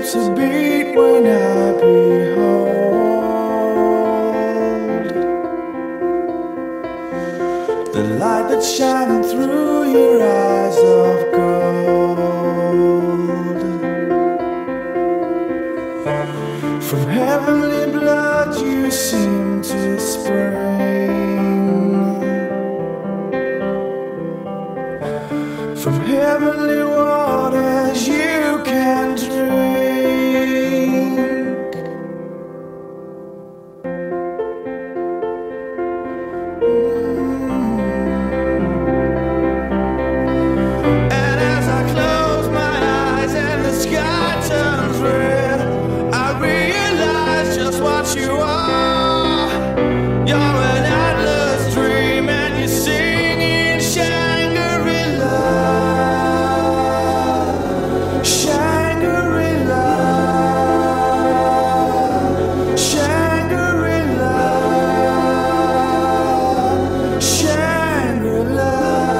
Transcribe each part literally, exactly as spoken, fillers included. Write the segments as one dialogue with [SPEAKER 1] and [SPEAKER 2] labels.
[SPEAKER 1] skips a beat when I behold the light that's shining through your eyes of gold. From heavenly blood you seem to spring, from heavenly waters you can drink. And as I close my eyes and the sky turns red, I realize just what you are. You're an endless dream and you sing in Shangri-La. Shangri-La, Shangri-La, Shangri-La.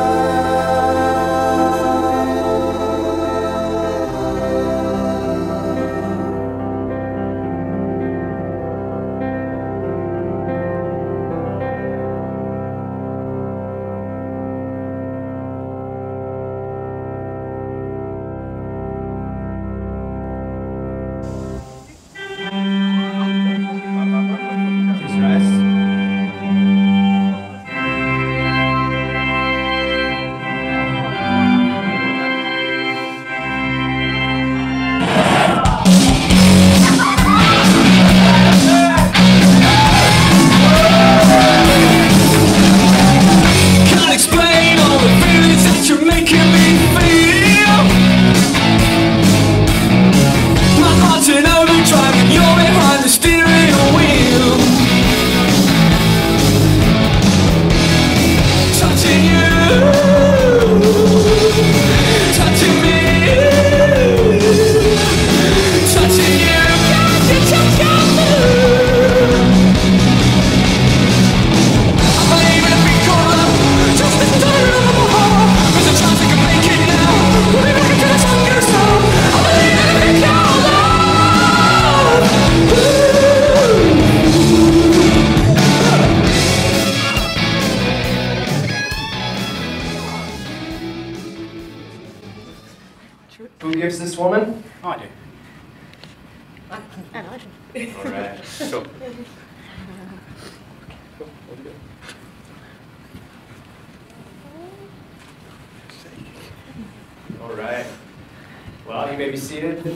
[SPEAKER 2] Please rise.
[SPEAKER 3] Can't explain all the feelings that you're making me feel. My heart's in overdrive and you're behind the steering wheel. Touching you, touching me, touching you, can't you touch your mood? I believe in every corner, just the turn of my heart. There's a chance I can make it now. We'll be back until the sun goes down. I believe in every corner.
[SPEAKER 2] Who gives this woman?
[SPEAKER 4] I do.
[SPEAKER 2] Alright. So. Alright. Well, you may be seated.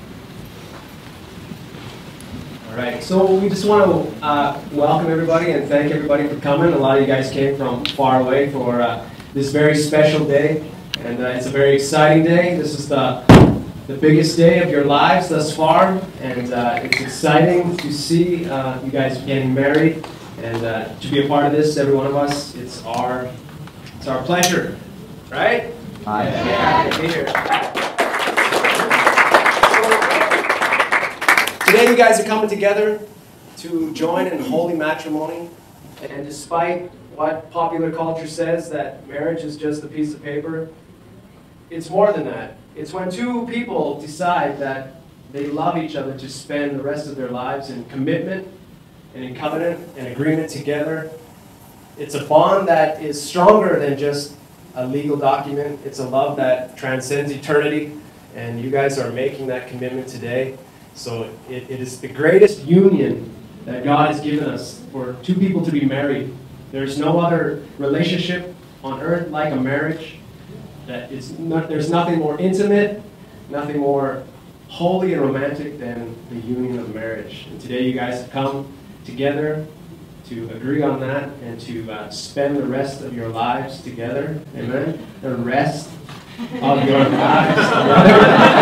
[SPEAKER 2] Alright, so we just want to uh, welcome everybody and thank everybody for coming. A lot of you guys came from far away for uh, this very special day. And uh, it's a very exciting day. This is the, the biggest day of your lives thus far. And uh, it's exciting to see uh, you guys getting married. And uh, to be a part of this, every one of us, it's our, it's our pleasure. Right?
[SPEAKER 4] Aye.
[SPEAKER 2] Yeah, to be here. Today you guys are coming together to join in holy matrimony. And despite what popular culture says, that marriage is just a piece of paper, it's more than that. It's when two people decide that they love each other to spend the rest of their lives in commitment and in covenant and agreement together. It's a bond that is stronger than just a legal document. It's a love that transcends eternity, and you guys are making that commitment today. So it, it is the greatest union that God has given us for two people to be married. There's no other relationship on earth like a marriage. That is not, there's nothing more intimate, nothing more holy and romantic than the union of marriage. And today you guys have come together to agree on that and to uh, spend the rest of your lives together. Amen? The rest of your lives together.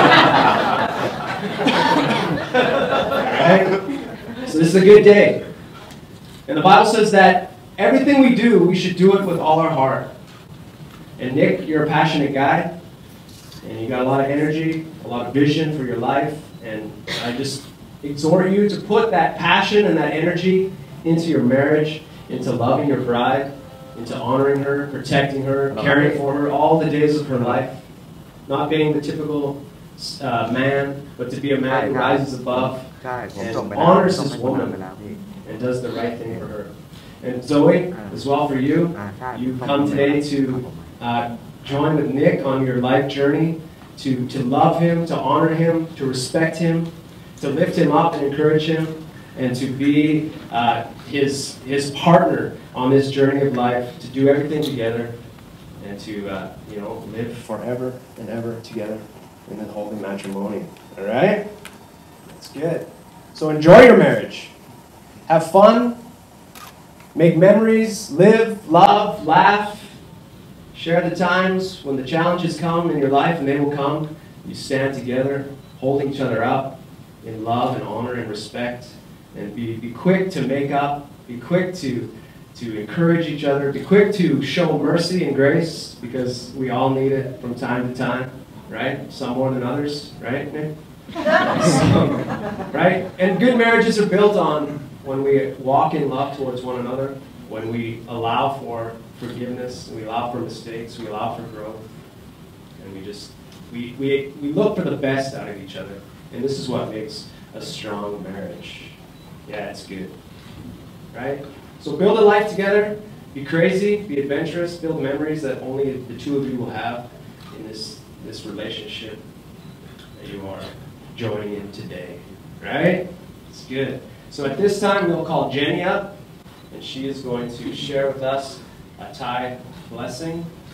[SPEAKER 2] Right? So this is a good day. And the Bible says that everything we do, we should do it with all our heart. And Nick, you're a passionate guy, and you got a lot of energy, a lot of vision for your life, and I just exhort you to put that passion and that energy into your marriage, into loving your bride, into honoring her, protecting her, caring for her all the days of her life, not being the typical uh, man, but to be a man who rises above
[SPEAKER 4] ใช่ผม
[SPEAKER 2] and
[SPEAKER 4] ส่งไปแล้ว
[SPEAKER 2] honors
[SPEAKER 4] ส่ง
[SPEAKER 2] his
[SPEAKER 4] ไปคนนั้น
[SPEAKER 2] woman
[SPEAKER 4] ไปแล้วพี่
[SPEAKER 2] and does the right thing for her. And Zoe, as well for you, you come today to uh, join with Nick on your life journey, to, to love him, to honor him, to respect him, to lift him up and encourage him, and to be uh, his, his partner on this journey of life, to do everything together, and to uh, you know, live forever and ever together in the holy matrimony. All right? That's good. So enjoy your marriage. Have fun. Make memories. Live, love, laugh. Share the times when the challenges come in your life, and they will come. You stand together, holding each other up in love and honor and respect. And be, be quick to make up. Be quick to, to encourage each other. Be quick to show mercy and grace, because we all need it from time to time. Right? Some more than others. Right, Nick? Some, right? And good marriages are built on when we walk in love towards one another, when we allow for forgiveness, we allow for mistakes, we allow for growth, and we just, we, we, we look for the best out of each other. And this is what makes a strong marriage. Yeah, it's good. Right? So build a life together, be crazy, be adventurous, build memories that only the two of you will have in this, this relationship that you are joining in today. Right? It's good. So at this time, we'll call Jenny up, and she is going to share with us a Thai blessing.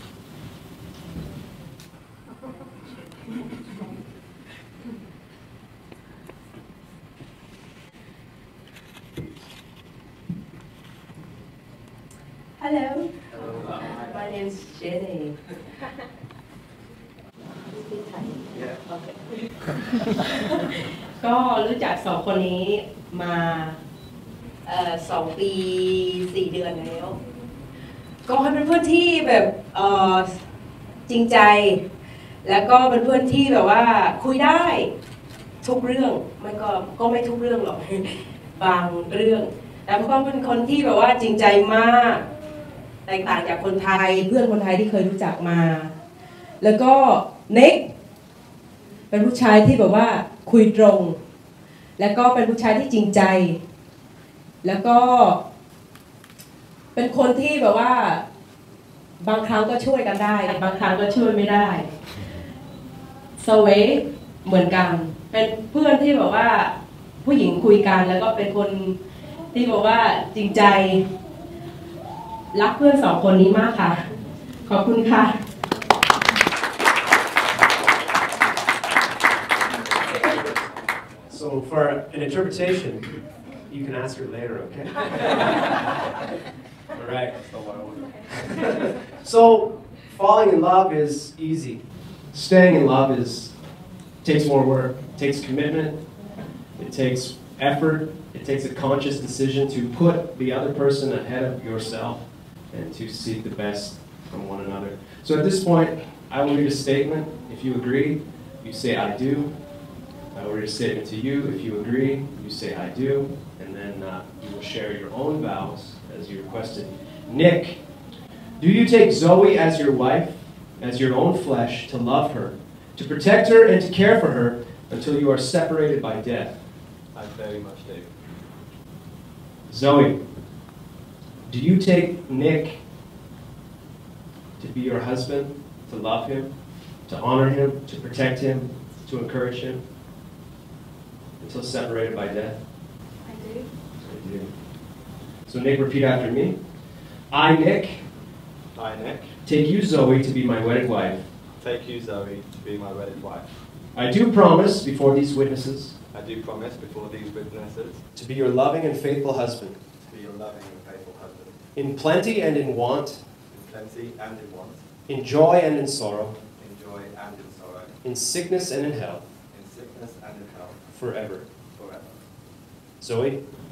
[SPEAKER 5] Hello. My name is Jenny. Speak Thai.
[SPEAKER 2] Yeah.
[SPEAKER 5] Okay. ก็รู้จักสองคนนี้มาเอ่อสองปีสี่เดือนแล้ว ก็เป็นเพื่อนที่แบบเอ่อจริงใจแล้วก็เป็นเพื่อนที่แบบว่าคุยได้ทุกเรื่องไม่ก็ก็ไม่ทุกเรื่องหรอก บางเรื่องแต่ก็เป็นคนที่แบบว่าจริงใจมากแตกต่างจากคนไทยเพื่อนคนไทยที่เคยรู้จักมา แล้วก็เน็กเป็นผู้ชายที่แบบว่าคุยตรงแล้วก็เป็นผู้ชายที่จริงใจแล้วก็เป็นคนที่แบบว่าบางครั้งก็ช่วยกันได้บางครั้งก็ช่วยไม่ได้สเวย์เหมือนกันเป็นเพื่อนที่แบบว่าผู้หญิงคุยกันแล้วก็เป็นคนที่บอกว่าจริงใจรักเพื่อนสองคนนี้มากค่ะขอบคุณค่ะ
[SPEAKER 2] So for an interpretation, you can ask her later, okay? All right. So falling in love is easy. Staying in love is takes more work, takes commitment, it takes effort, it takes a conscious decision to put the other person ahead of yourself and to seek the best from one another. So at this point, I will read a statement. If you agree, you say I do. I will read a statement to you. If you agree, you say I do. And then uh, you will share your own vows as you requested. Nick, do you take Zoe as your wife, as your own flesh, to love her, to protect her and to care for her until you are separated by death?
[SPEAKER 6] I very much do.
[SPEAKER 2] Zoe, do you take Nick to be your husband, to love him, to honor him, to protect him, to encourage him, until separated by death?
[SPEAKER 5] I do.
[SPEAKER 2] I do. So Nick, repeat after me. I, Nick,
[SPEAKER 6] I, Nick,
[SPEAKER 2] take you, Zoe, to be my wedded wife.
[SPEAKER 6] take you, Zoe, to be my wedded wife.
[SPEAKER 2] I do promise before these witnesses
[SPEAKER 6] I do promise before these witnesses
[SPEAKER 2] to be your loving and faithful husband,
[SPEAKER 6] to be your loving and faithful husband,
[SPEAKER 2] in plenty and in want,
[SPEAKER 6] in plenty and in want,
[SPEAKER 2] in joy and in sorrow,
[SPEAKER 6] in joy and in sorrow,
[SPEAKER 2] in sickness and in health,
[SPEAKER 6] in sickness and in health,
[SPEAKER 2] forever.
[SPEAKER 6] forever.
[SPEAKER 2] Zoe,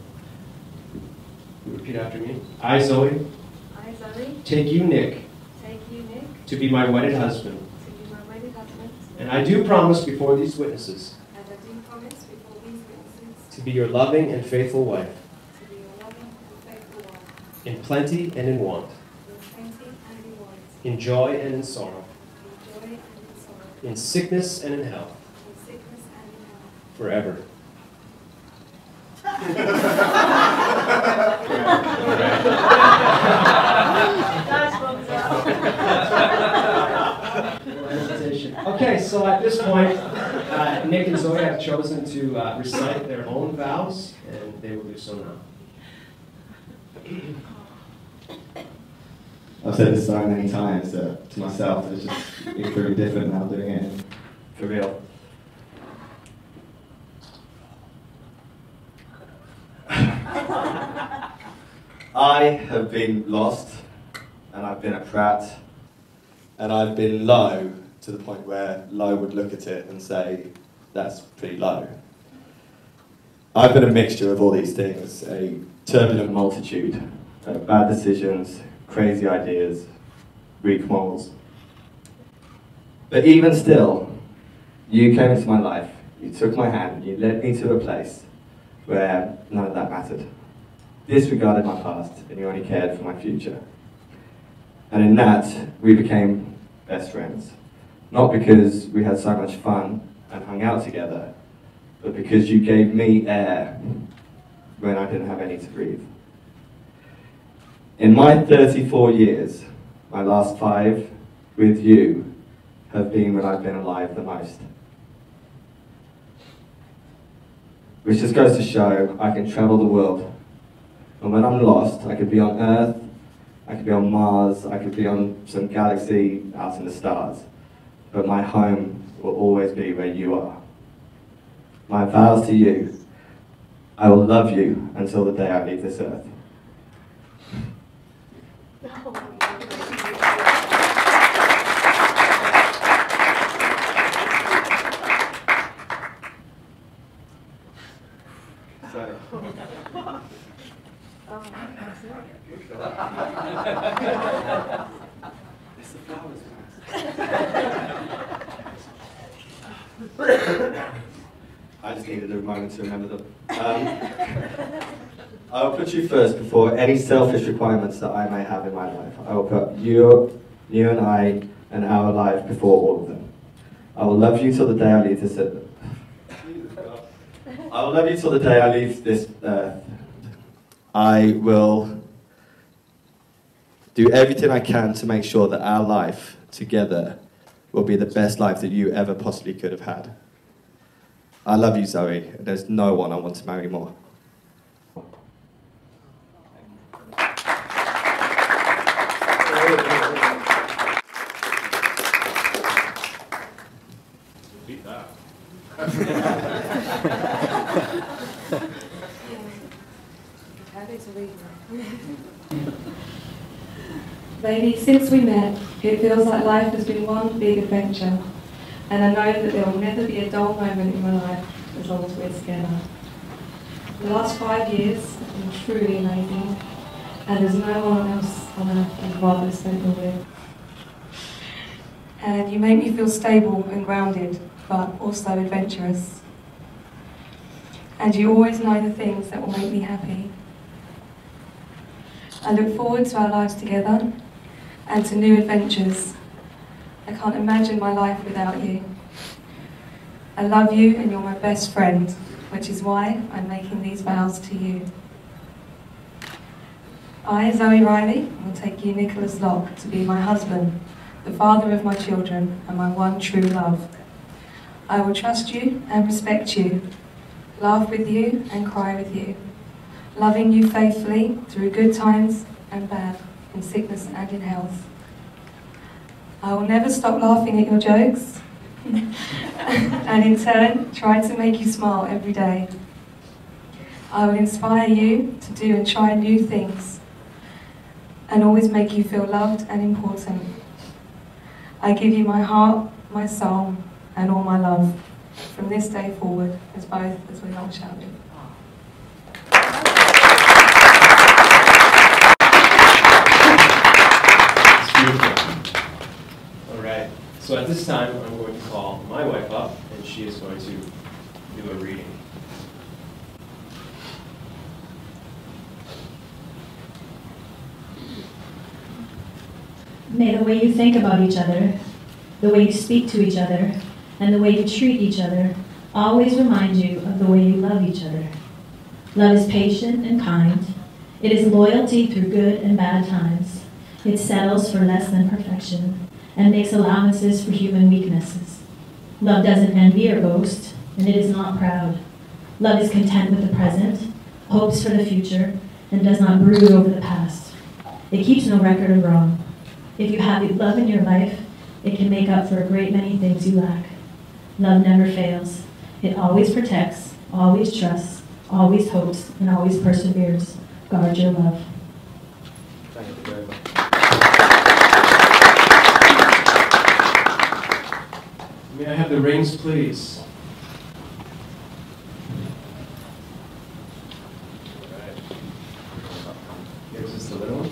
[SPEAKER 2] you repeat after me. I, Zoe,
[SPEAKER 7] I, Zoe,
[SPEAKER 2] take you, Nick,
[SPEAKER 7] take you, Nick,
[SPEAKER 2] to be my wedded husband,
[SPEAKER 7] to be my wedded husband,
[SPEAKER 2] and I do promise before these witnesses
[SPEAKER 7] and I do promise before these witnesses
[SPEAKER 2] to be your loving and faithful wife,
[SPEAKER 7] to be your loving and faithful wife,
[SPEAKER 2] in plenty and in want,
[SPEAKER 7] in plenty and in want,
[SPEAKER 2] in joy and in sorrow,
[SPEAKER 7] in joy and in sorrow,
[SPEAKER 2] in sickness and in health,
[SPEAKER 7] in
[SPEAKER 2] Forever. Okay, so at this point, uh, Nick and Zoe have chosen to uh, recite their own vows, and they will do so now.
[SPEAKER 6] I've said this so many times that to myself it's just incredibly different now doing it for real. I have been lost, and I've been a prat, and I've been low to the point where low would look at it and say, that's pretty low. I've been a mixture of all these things, a turbulent multitude, uh, bad decisions, crazy ideas, weak morals. But even still, you came into my life, you took my hand, you led me to a place where none of that mattered. Disregarded my past, and you only cared for my future. And in that, we became best friends. Not because we had so much fun and hung out together, but because you gave me air when I didn't have any to breathe. In my thirty-four years, my last five with you have been when I've been alive the most. Which just goes to show I can travel the world. And when I'm lost, I could be on Earth, I could be on Mars, I could be on some galaxy out in the stars. But my home will always be where you are. My vows to you, I will love you until the day I leave this earth. So, it's the flowers. I just needed a moment to remember them. Um, I will put you first before any selfish requirements that I may have in my life. I will put you, you and I and our life before all of them. I will love you till the day I leave this earth. I will love you till the day I leave this earth. I will do everything I can to make sure that our life together will be the best life that you ever possibly could have had. I love you, Zoe. There's no one I want to marry more.
[SPEAKER 2] Beat that.
[SPEAKER 7] Baby, since we met, it feels like life has been one big adventure. And I know that there will never be a dull moment in my life as long as we're together. The last five years have been truly amazing, and there's no one else on earth I'd rather spend them with. And you make me feel stable and grounded, but also adventurous. And you always know the things that will make me happy. I look forward to our lives together and to new adventures. I can't imagine my life without you. I love you and you're my best friend, which is why I'm making these vows to you. I, Zoe Riley, will take you, Nicholas Locke, to be my husband, the father of my children, and my one true love. I will trust you and respect you, laugh with you and cry with you, loving you faithfully through good times and bad, in sickness and in health. I will never stop laughing at your jokes, and in turn, try to make you smile every day. I will inspire you to do and try new things, and always make you feel loved and important. I give you my heart, my soul, and all my love, from this day forward, as both as we all shall do.
[SPEAKER 2] Alright, so at this time I'm going to call my wife up and she is going to do a reading.
[SPEAKER 4] May the way you think about each other, the way you speak to each other, and the way you treat each other always remind you of the way you love each other. Love is patient and kind. It is loyalty through good and bad times. It settles for less than perfection and makes allowances for human weaknesses. Love doesn't envy or boast, and it is not proud. Love is content with the present, hopes for the future, and does not brood over the past. It keeps no record of wrong. If you have love in your life, it can make up for a great many things you lack. Love never fails. It always protects, always trusts, always hopes, and always perseveres. Guard your love.
[SPEAKER 2] Thank you very much. May I have the rings, please? All right. Here's just the little one.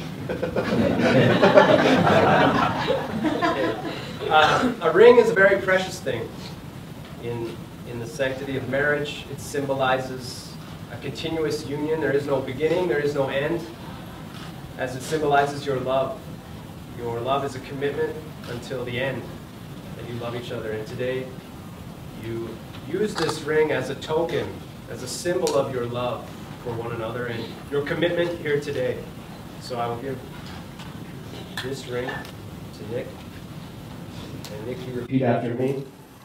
[SPEAKER 2] uh, a ring is a very precious thing. In, in the sanctity of marriage, it symbolizes a continuous union. There is no beginning, there is no end, as it symbolizes your love. Your love is a commitment until the end, that you love each other. And today, you use this ring as a token, as a symbol of your love for one another and your commitment here today. So I will give this ring to Nick. And Nick, you repeat after me.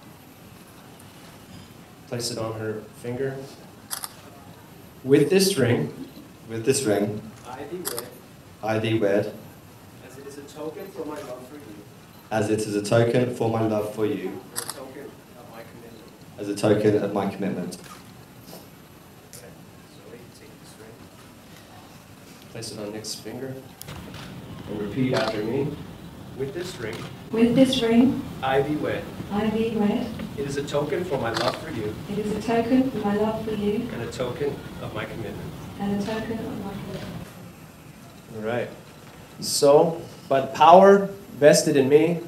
[SPEAKER 2] Place it on her finger. With this ring,
[SPEAKER 6] With this ring,
[SPEAKER 2] I thee wed,
[SPEAKER 6] I thee wed,
[SPEAKER 2] as it is a token for my love for you,
[SPEAKER 6] as it is a token for my love for you,
[SPEAKER 2] and a token of my commitment.
[SPEAKER 6] as a token of my commitment.
[SPEAKER 2] Okay, Zoe, take this ring. Place it on Nick's finger. And repeat after me. With this ring,
[SPEAKER 7] With this ring,
[SPEAKER 2] I thee wed.
[SPEAKER 7] I thee wed.
[SPEAKER 2] It is a token for my love for you,
[SPEAKER 7] It is a token of my love for you
[SPEAKER 2] and a token of my commitment.
[SPEAKER 7] and a token of my commitment.
[SPEAKER 2] All right. So, by the power vested in me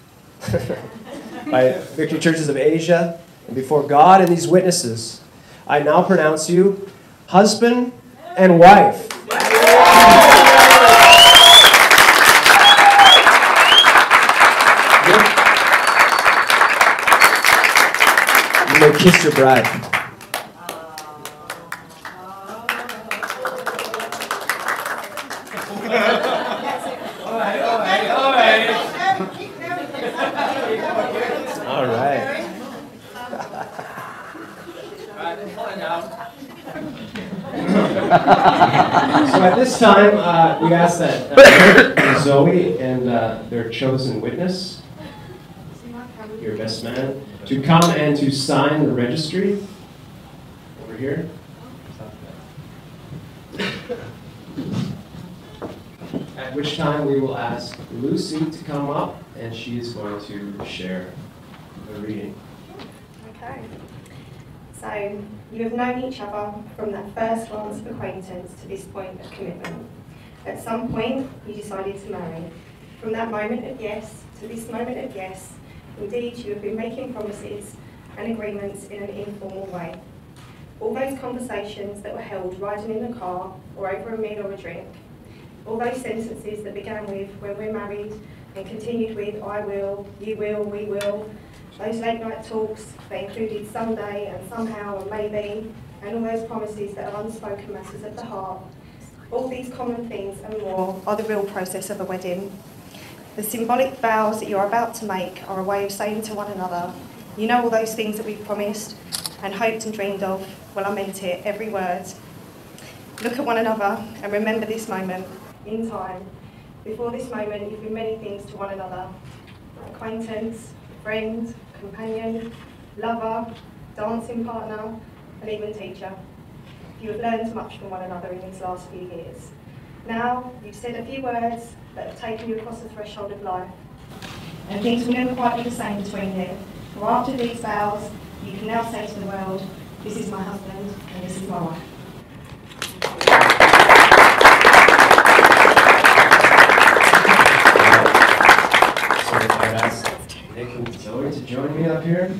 [SPEAKER 2] by Victory Churches of Asia, and before God and these witnesses, I now pronounce you husband and wife. You may kiss your bride. All right, all right, all right. All right. So at this time, uh, we ask that uh, Zoe and uh, their chosen witness, your best man, to come and to sign the registry over here. At which time we will ask Lucy to come up, and she is going to share the reading.
[SPEAKER 8] Okay. So, you have known each other from that first glance of acquaintance to this point of commitment. At some point, you decided to marry. From that moment of yes to this moment of yes, indeed, you have been making promises and agreements in an informal way. All those conversations that were held riding in the car or over a meal or a drink, all those sentences that began with when we're married and continued with I will, you will, we will, those late night talks that included someday and somehow and maybe, and all those promises that are unspoken matters of the heart, all these common things and more are the real process of a wedding. The symbolic vows that you're about to make are a way of saying to one another, you know all those things that we've promised and hoped and dreamed of, well I meant it, every word. Look at one another and remember this moment in time. Before this moment you've been many things to one another. Acquaintance, friend, companion, lover, dancing partner, and even teacher. You have learned much from one another in these last few years. Now, you've said a few words that have taken you across the threshold of life. And things will never quite be the same between you. For after these vows, you can now say to the world, this is my husband and this is my wife.
[SPEAKER 2] So I'd ask Nick and Zoe to join me up here.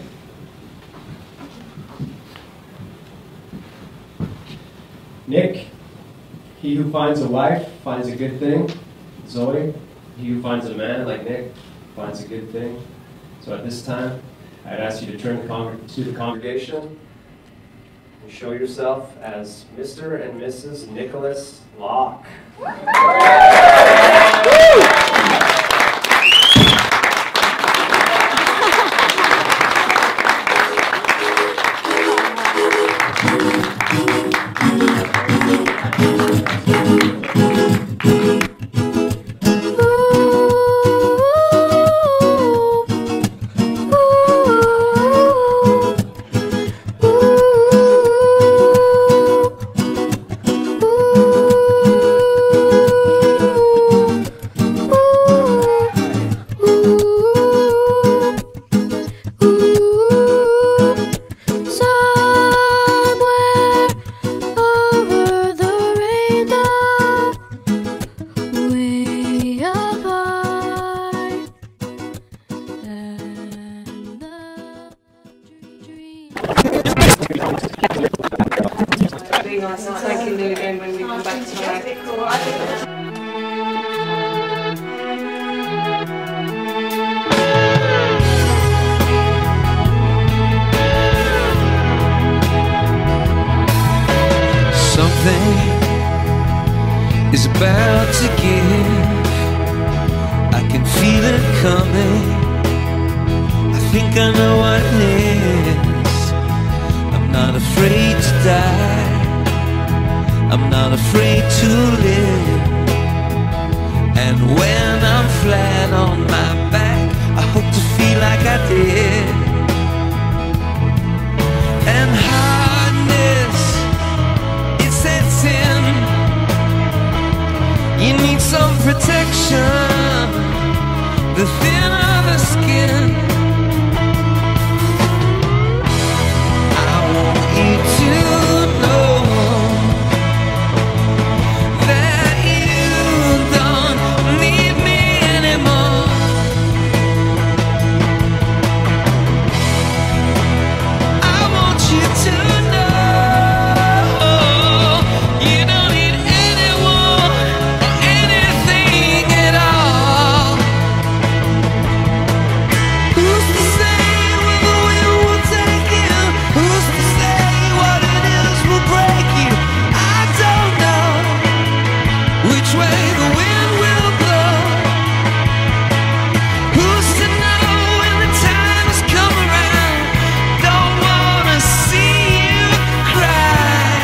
[SPEAKER 2] Nick, he who finds a wife finds a good thing. Zoe, he who finds a man like Nick finds a good thing. So at this time, I'd ask you to turn the con to the congregation and show yourself as Mister and Missus Nicholas Locke.
[SPEAKER 7] Be nice to take you again when we come back tonight.
[SPEAKER 3] Something is about to give. I can feel it coming. I think I know what it is. I'm not afraid to die. I'm not afraid to live. And when I'm flat on my back, I hope to feel like I did. And hardness, it sets in. You need some protection, the thinner the skin. I want you to know that you don't need me anymore. I want you to know you don't need anyone or anything at all. Who's to say where the wind will take you? Who's to say what it is will break you? I don't know which way the wind will blow. Who's to know when the time has come around? Don't wanna see you cry.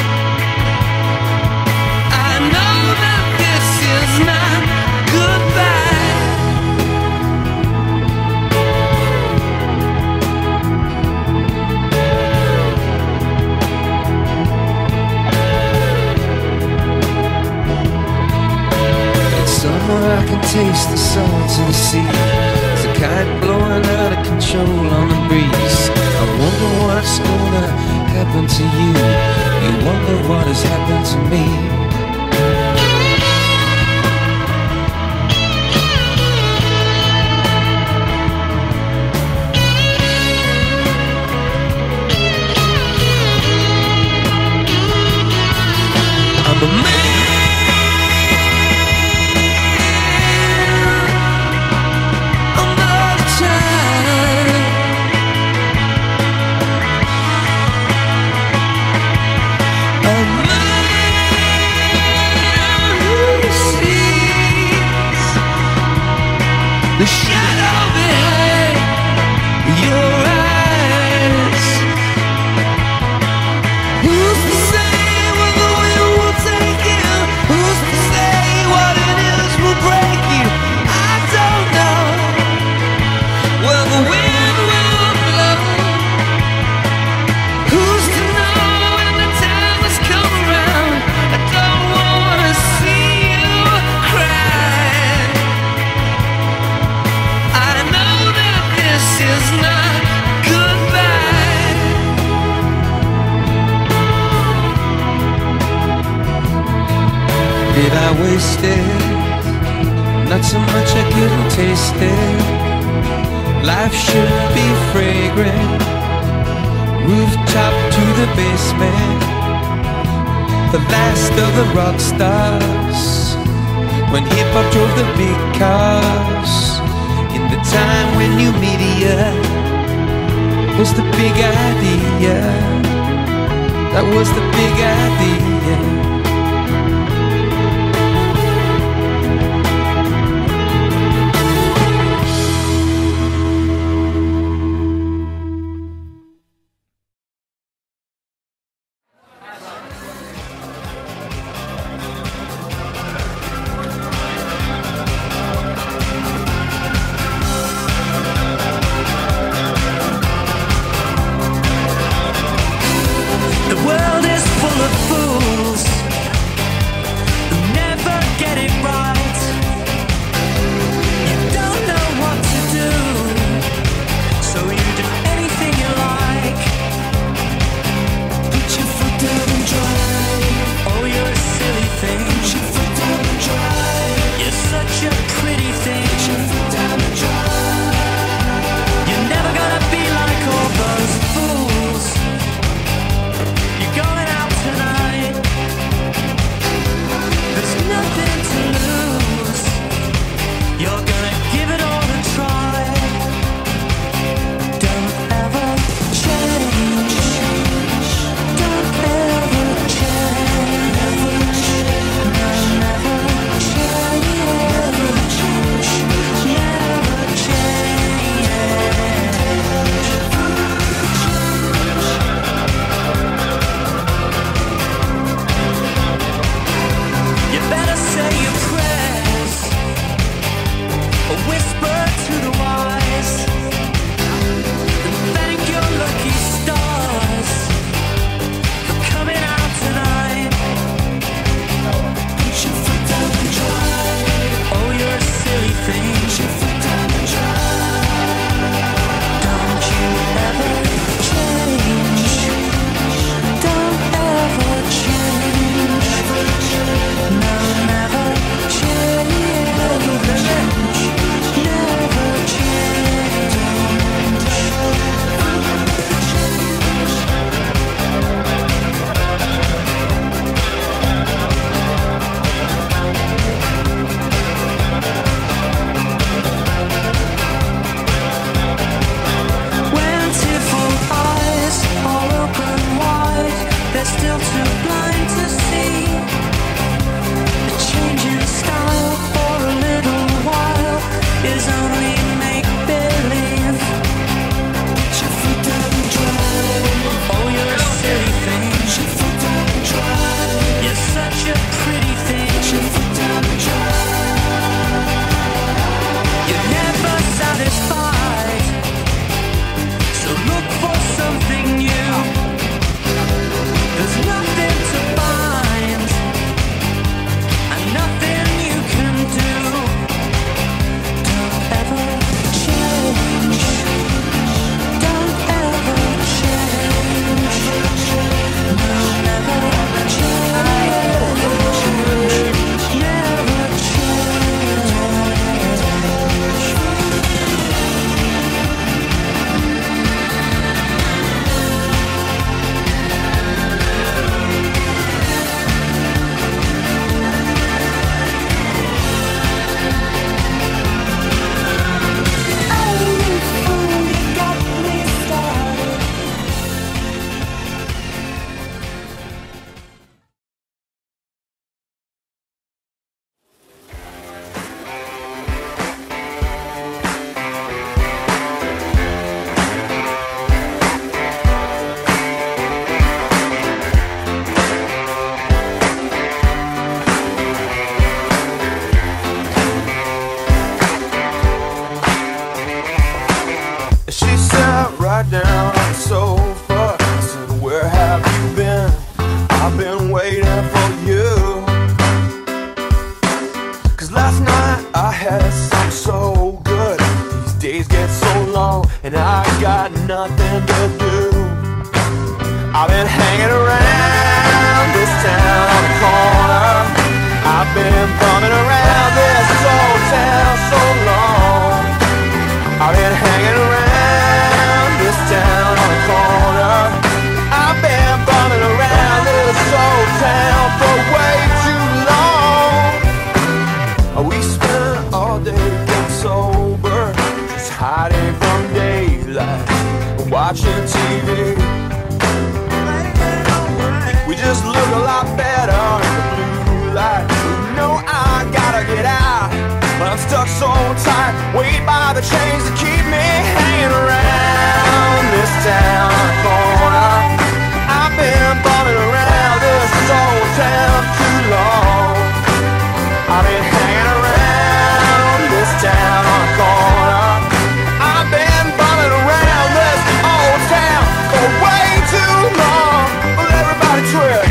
[SPEAKER 3] I know that this is not goodbye. It's somewhere I can taste the salt of the sea. It's a kite blowing out of control on the breeze. I wonder what's gonna happen to you. You wonder what has happened to me. I'm a man. I'm not a child. A man who sees the shadow behind your eyes. Who's to say where the wind will take you? Who's to say what it is will break you? I don't know. Well, the wind will blow. Who's to know when the time has come around? I don't wanna see you cry. I know that this is not goodbye. Did I waste it? Not so much I couldn't taste it. Life should be fragrant. Rooftop to the basement. The last of the rock stars. When hip-hop drove the big cars. In the time when new media was the big idea. That was the big idea.
[SPEAKER 1] and I got nothing to do. I've been hanging around this town on the corner. I've been bumming around this old town so long. I've been hanging around this town on the corner. I've been bumming around this old town for way too long. We spent all day getting sober, just hiding from daylight, watching the chains that keep me hanging around this town corner. I've been bumming around this old town too long. I've been hanging around this town corner. I've been bumming around this old town for way too long. Well, everybody twist.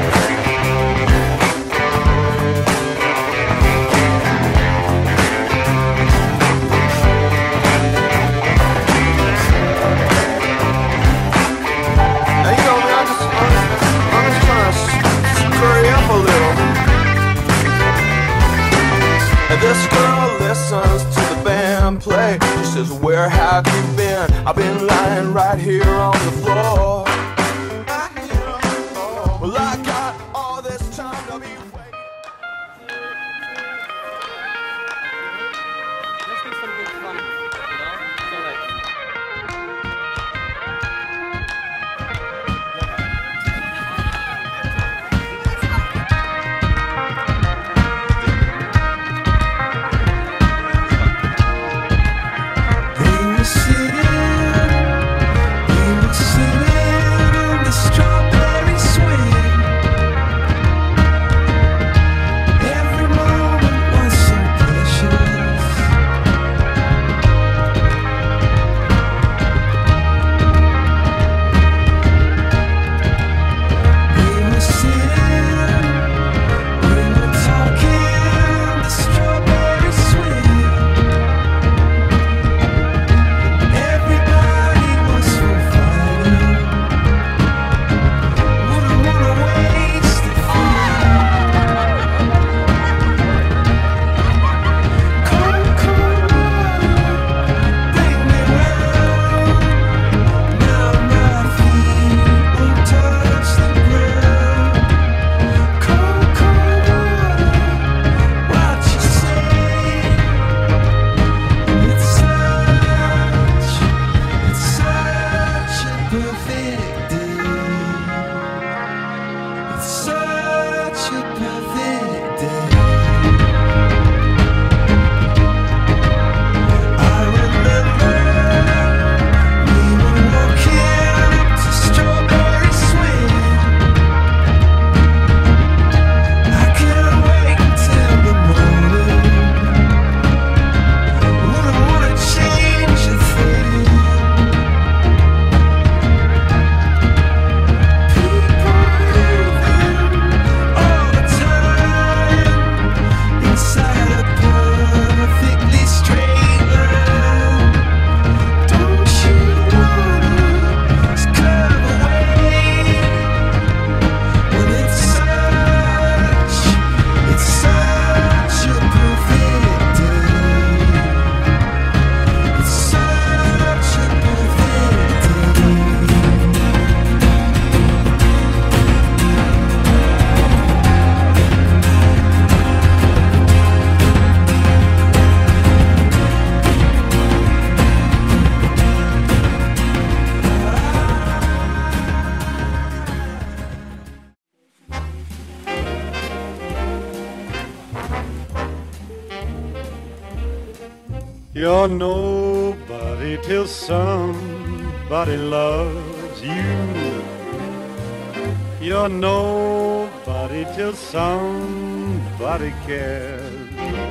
[SPEAKER 1] This girl listens to the band play. She says, where have you been? I've been lying right here on the floor. Well, I got all this time to be waiting.
[SPEAKER 9] Let's do some good fun, you know? So like...
[SPEAKER 10] You're nobody till somebody loves you. You're nobody till somebody cares.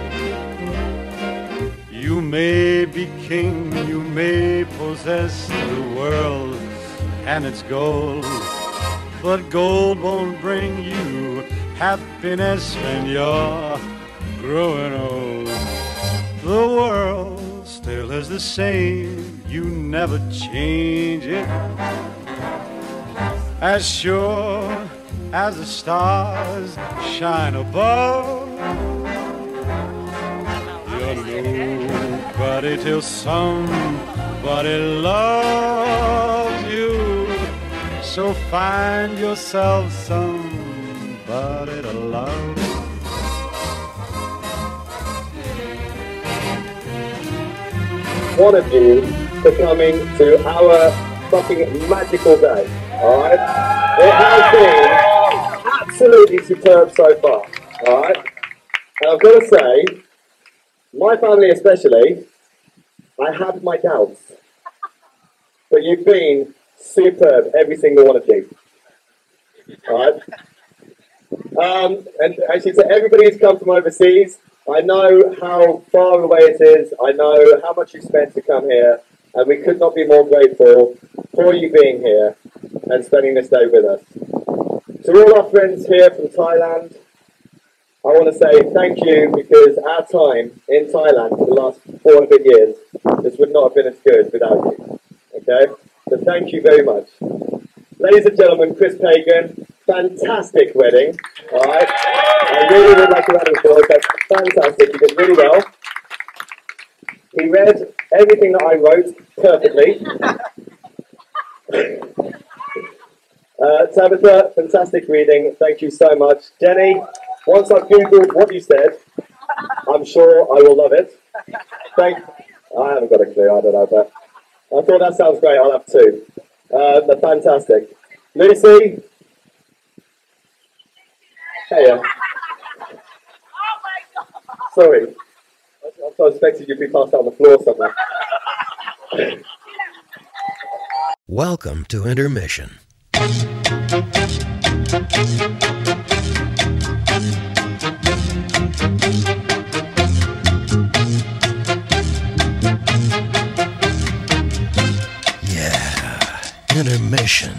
[SPEAKER 10] You may be king, you may possess the world and its gold, but gold won't bring you happiness when you're growing old. The world still is the same, you never change it. As sure as the stars shine above, you're nobody till somebody loves you. So find yourself somebody to love.
[SPEAKER 11] One of you for coming to our fucking magical day, alright? It has been absolutely superb so far, alright? And I've got to say, my family especially, I had my doubts, but you've been superb, every single one of you. All right? Um, and actually, to everybody who's come from overseas, I know how far away it is. I know how much you spent to come here, and we could not be more grateful for you being here and spending this day with us. To all our friends here from Thailand, I want to say thank you, because our time in Thailand for the last four hundred years, this would not have been as good without you. Okay? So thank you very much. Ladies and gentlemen, Chris Pagan, fantastic wedding. All right? I really would like to round of applause. That's fantastic. You did really well. He read everything that I wrote perfectly. uh, Tabitha, fantastic reading. Thank you so much. Jenny, once I've Googled what you said, I'm sure I will love it. Thank I haven't got a clue, I don't know, but I thought that sounds great. I'll have two. Uh, they're fantastic. Lucy? Hey, uh, sorry. I was expecting you to be passed out on the floor somewhere.
[SPEAKER 12] Welcome to Intermission. Yeah, intermission.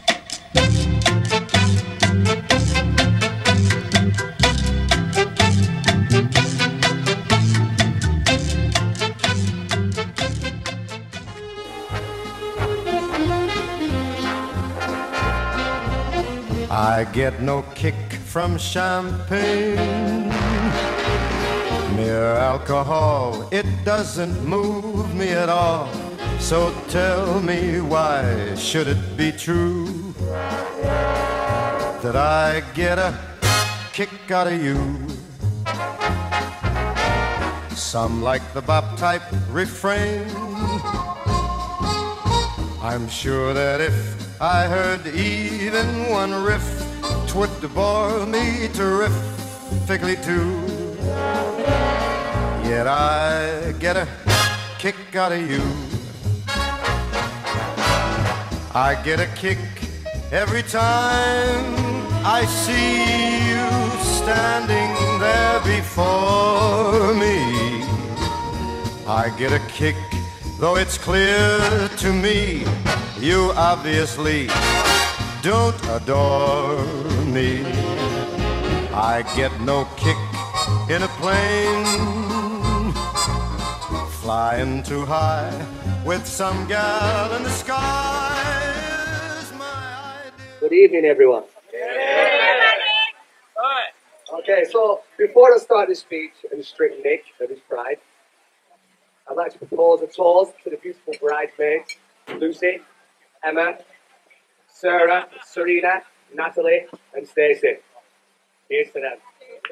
[SPEAKER 10] I get no kick from champagne. Mere alcohol, it doesn't move me at all. So tell me, why should it be true that I get a kick out of you? Some like the bop type refrain. I'm sure that if I heard even one riff, 'twould bore me terrifically too. Yet I get a kick out of you. I get a kick every time I see you standing there before me. I get a kick, though it's clear to me you obviously don't adore me. I get no kick in a plane flying too high with some gal in the sky. Is my idea.
[SPEAKER 2] Good evening, everyone. Okay, so before I start this speech and strip Nick of his pride, I'd like to propose a toast to the beautiful bridesmaids, Lucy, Emma, Sarah, Serena, Natalie, and Stacey. Here's to them.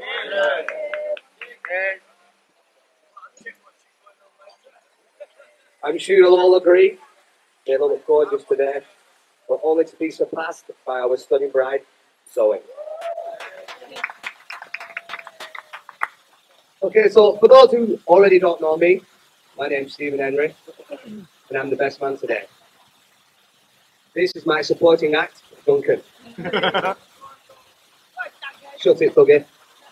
[SPEAKER 2] I'm sure you'll all agree they look gorgeous today, but only to be surpassed by our stunning bride, Zoe. Okay, so for those who already don't know me, my name's Stephen Henry, and I'm the best man today. This is my supporting act, Duncan. Shut it, Thuggy.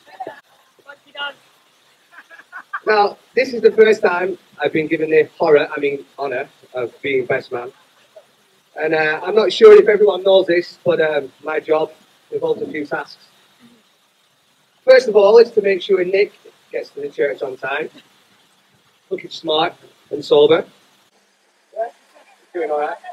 [SPEAKER 2] Now, this is the first time I've been given the horror, I mean honour, of being best man. And uh, I'm not sure if everyone knows this, but um, my job involves a few tasks. First of all, is to make sure Nick gets to the church on time, looking smart and sober. Yeah, doing all right.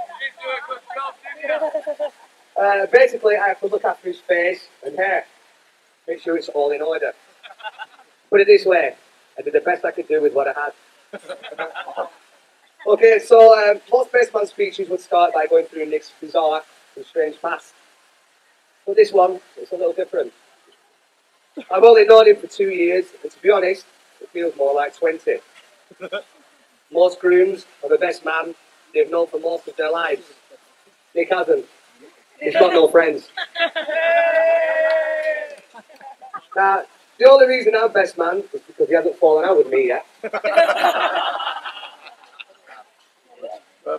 [SPEAKER 2] Uh, basically, I have to look after his face and hair, make sure it's all in order. Put it this way, I did the best I could do with what I had. Okay, so um, most best man speeches would start by going through Nick's bizarre and strange past. But this one, it's a little different. I've only known him for two years, and to be honest, it feels more like twenty. Most grooms are the best man they've known for most of their lives. Nick hasn't. He's got no friends. Now, the only reason I'm best man is because he hasn't fallen out with me yet.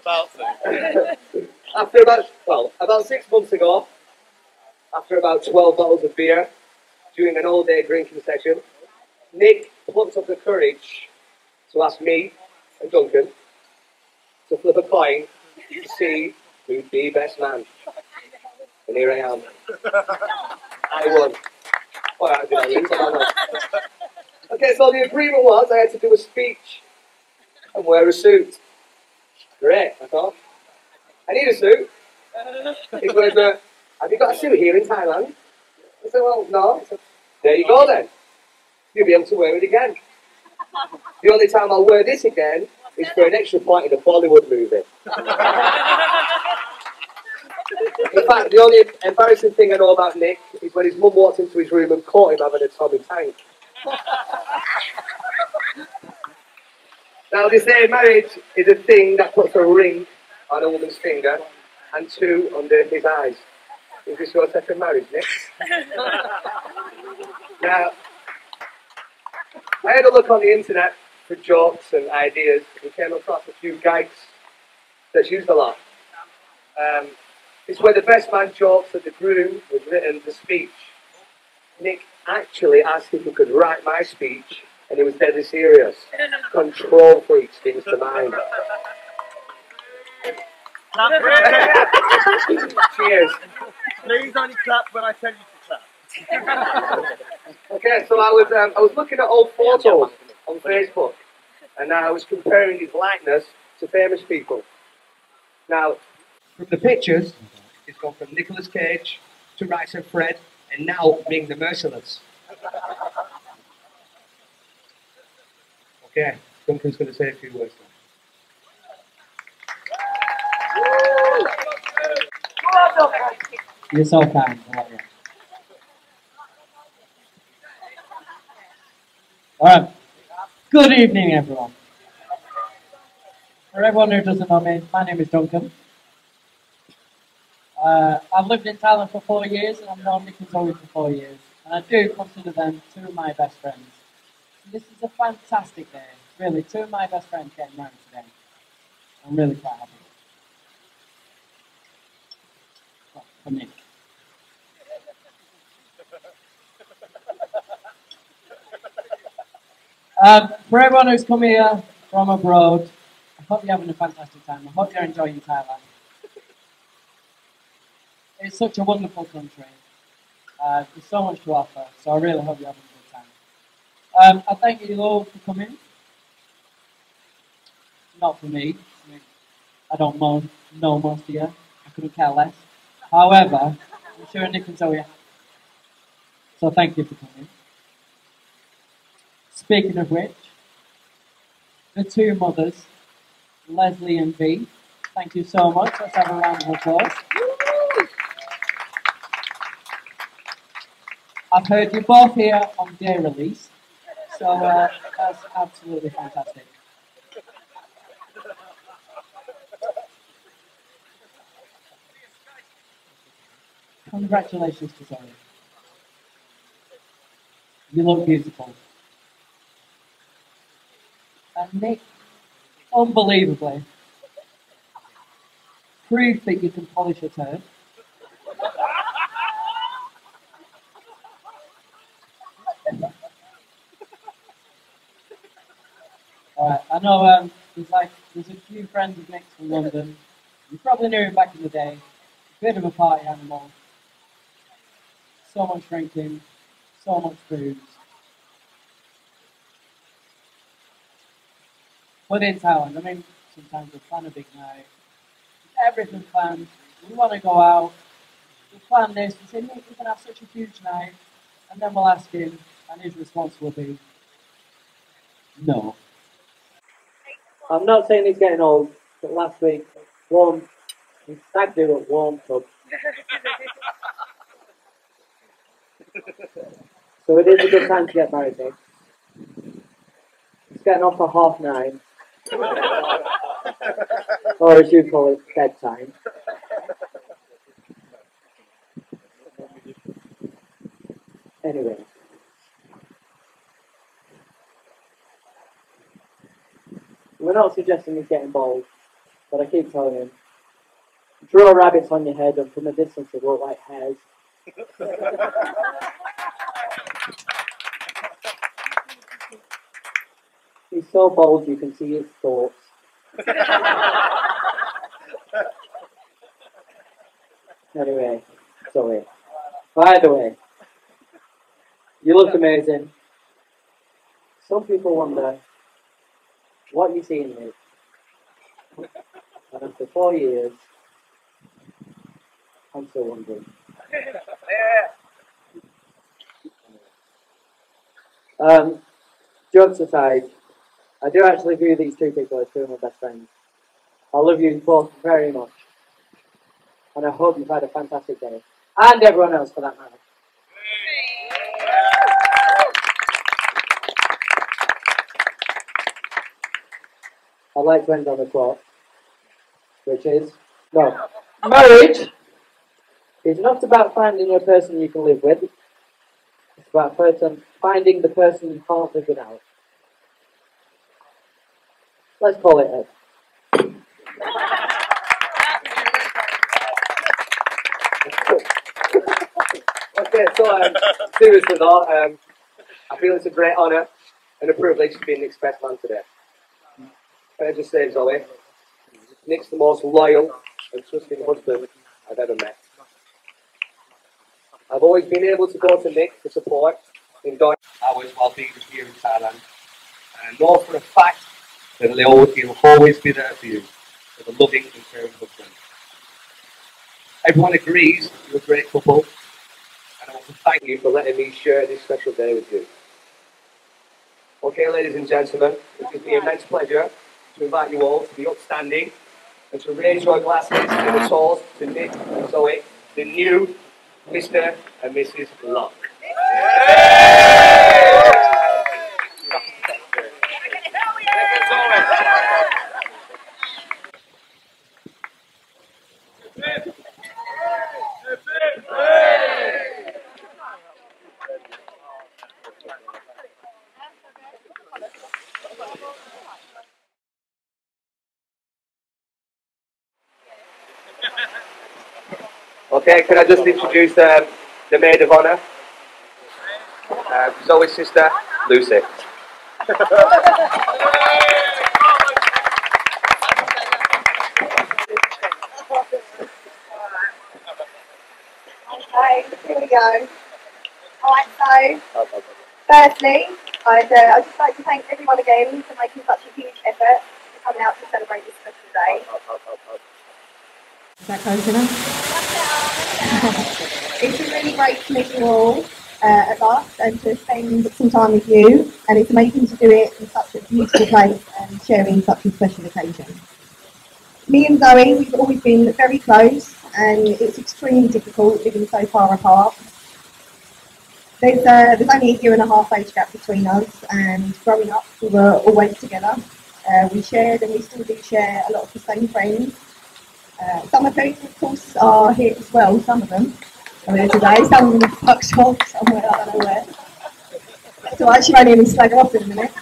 [SPEAKER 11] about to. After about, well, about six months ago, after about twelve bottles of beer, during an all-day drinking session, Nick plucked up the courage to ask me and Duncan to flip a coin to see who'd be best man. And here I am. I won. Well, I did I lose? I don't know. Okay, so the agreement was I had to do a speech and wear a suit. Great, I thought. I need a suit. He goes, uh, have you got a suit here in Thailand? I said, well, no. I said, there you go then. You'll be able to wear it again. The only time I'll wear this again is for an extra point in a Bollywood movie. In fact, the only embarrassing thing I know about Nick is when his mum walked into his room and caught him having a Tommy tank. Now, they say marriage is a thing that puts a ring on a woman's finger and two under his eyes. Is this your second marriage, Nick? Now, I had a look on the internet for jokes and ideas and came across a few guides that's used a lot. Um, it's where the best man jokes that the groom was written the speech. Nick actually asked if he could write my speech, and he was deadly serious. Control freak things to mind. Cheers.
[SPEAKER 9] Please only clap when I tell you to clap.
[SPEAKER 11] Okay, so I was um, I was looking at old photos on Facebook, and I was comparing his likeness to famous people. Now, from the pictures, it's gone from Nicolas Cage to Rice and Fred, and now Ming the Merciless. Okay, Duncan's going to say a few words now.
[SPEAKER 13] You're so kind. All right. Good evening, everyone. For everyone who doesn't know me, my name is Duncan. Uh, I've lived in Thailand for four years, and I've known Nick and Zoe for four years. And I do consider them two of my best friends. And this is a fantastic day. Really, two of my best friends getting married today. I'm really quite happy. Well, for Nick. Um, for everyone who's come here from abroad, I hope you're having a fantastic time. I hope you're enjoying Thailand. It's such a wonderful country. Uh, there's so much to offer, so I really hope you're having a good time. Um, I thank you all for coming. Not for me. I mean, I don't know, know most of you. I couldn't care less. However, I'm sure Nick and Zoe. So thank you for coming. Speaking of which, the two mothers, Leslie and Bea, thank you so much. Let's have a round of applause. I've heard you both here on day release, so uh, that's absolutely fantastic. Congratulations to Zoe. You look beautiful. And Nick, unbelievably, prove that you can polish a turd. Alright, I know um, there's like there's a few friends of Nick's from London. You probably knew him back in the day. Bit of a party animal. So much drinking, so much booze. But in Thailand, I mean, sometimes we plan a big night. Everything's planned. We want to go out. We plan this. We say, Nick, we're going to have such a huge night. And then we'll ask him, and his response will be, no. I'm not saying he's getting old, but last week, warm, he stag do at warm tub. So it is a good time to get married, Nick. It's getting on for half nine. Or as you call it, bedtime. Anyway. We're not suggesting he's getting bold. But I keep telling him, draw rabbits on your head and from a distance they look like hairs. He's so bold you can see his thoughts. Anyway, sorry. By the way, you look amazing. Some people wonder what you see in me. And after four years, I'm still wondering. Um, jokes aside, I do actually view these two people as two of my best friends. I love you both very much. And I hope you've had a fantastic day. And everyone else for that matter. I'd like to end on a quote, which is, no, marriage is not about finding a person you can live with. It's about person, finding the person you can't live without. Let's call it Ed.
[SPEAKER 2] Okay, so um, seriously though, um, I feel it's a great honour and a privilege to be Nick's best man today. Can I just say, Zoe, Nick's the most loyal and trusting husband I've ever met. I've always been able to go to Nick for support in going hours while being here in Thailand. And I know for a fact that he'll always, he'll always be there for you as a loving and caring husband. Everyone agrees you're a great couple, and I want to thank you for letting me share this special day with you. Okay, ladies and gentlemen, it gives me immense pleasure to invite you all to be upstanding and to raise your glasses in a toast to Nick and Zoe, the new Mister and Missus Locke. Okay, can I just introduce um, the maid of honour? Uh, Zoe's sister, Lucy.
[SPEAKER 8] Okay, here we go. Alright, so, firstly, I'd, uh, I'd just like to thank everyone again for making such a huge effort to come out to celebrate this special day. Is that close enough? It's been really great to meet you all uh, at last and to spend some time with you, and it's amazing to do it in such a beautiful place and sharing such a special occasion. Me and Zoe, we've always been very close, and it's extremely difficult living so far apart. There's, uh, there's only a year and a half age gap between us, and growing up we were always together. Uh, we shared and we still do share a lot of the same friends. Uh, some of whom, of course, are here as well, some of them are here today, some of them are fucked off somewhere, I don't know where. So I actually won't even slag off in a minute.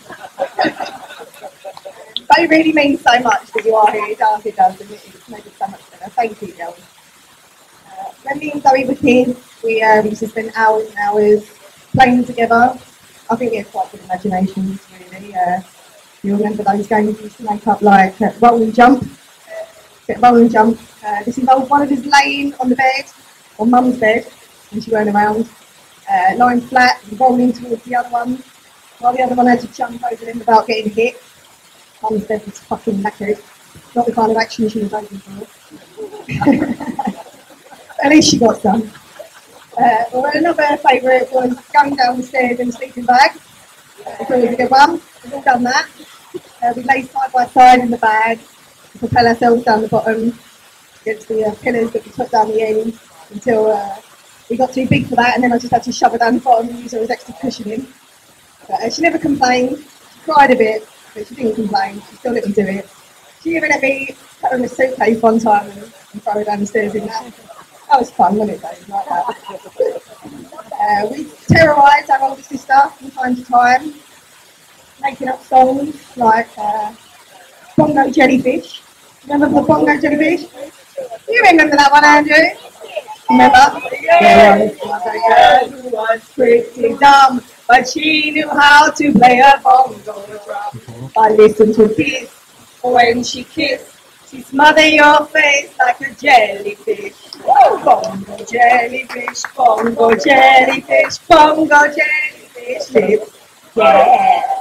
[SPEAKER 8] But it really means so much that you are here, it does, it does, and it's made it so much better. Thank you, girls. Uh, when me and Zoe were kids, we um, used to spend hours and hours playing together. I think we had quite good imaginations, really. Uh, you remember those games we used to make up, like uh, roll and jump. Roll and jump. Uh, this involved one of us laying on the bed, on Mum's bed, when she weren't around, uh, lying flat and rolling towards the other one, while the other one had to jump over them without getting hit. Mum's bed was fucking knackered. Not the kind of action she was hoping for. At least she got some. Uh, well, another favourite was going down the stairs in a sleeping bag. Uh, it was a good one. We've all done that. Uh, we lay side by side in the bag, propel ourselves down the bottom against the uh, pillars that we put down the end until uh, we got too big for that, and then I just had to shove her down the bottom and use her as extra cushioning. But uh, she never complained. She cried a bit, but she didn't complain. She still let me do it. She even let me put her in a suitcase one time and, and throw her down the stairs in that. That was fun, wasn't it, Dave? Like that. Uh, we terrorised our older sister from time to time, making up songs like uh, Bongo Jellyfish,
[SPEAKER 14] Remember the bongo jellyfish? You remember that one, Andrew? Remember? There was a girl who was pretty dumb, but she knew how to play a bongo drum. I listened to this when she kissed. She smothered your face like a jellyfish. Oh, bongo jellyfish, bongo jellyfish, bongo jellyfish lips. Yeah.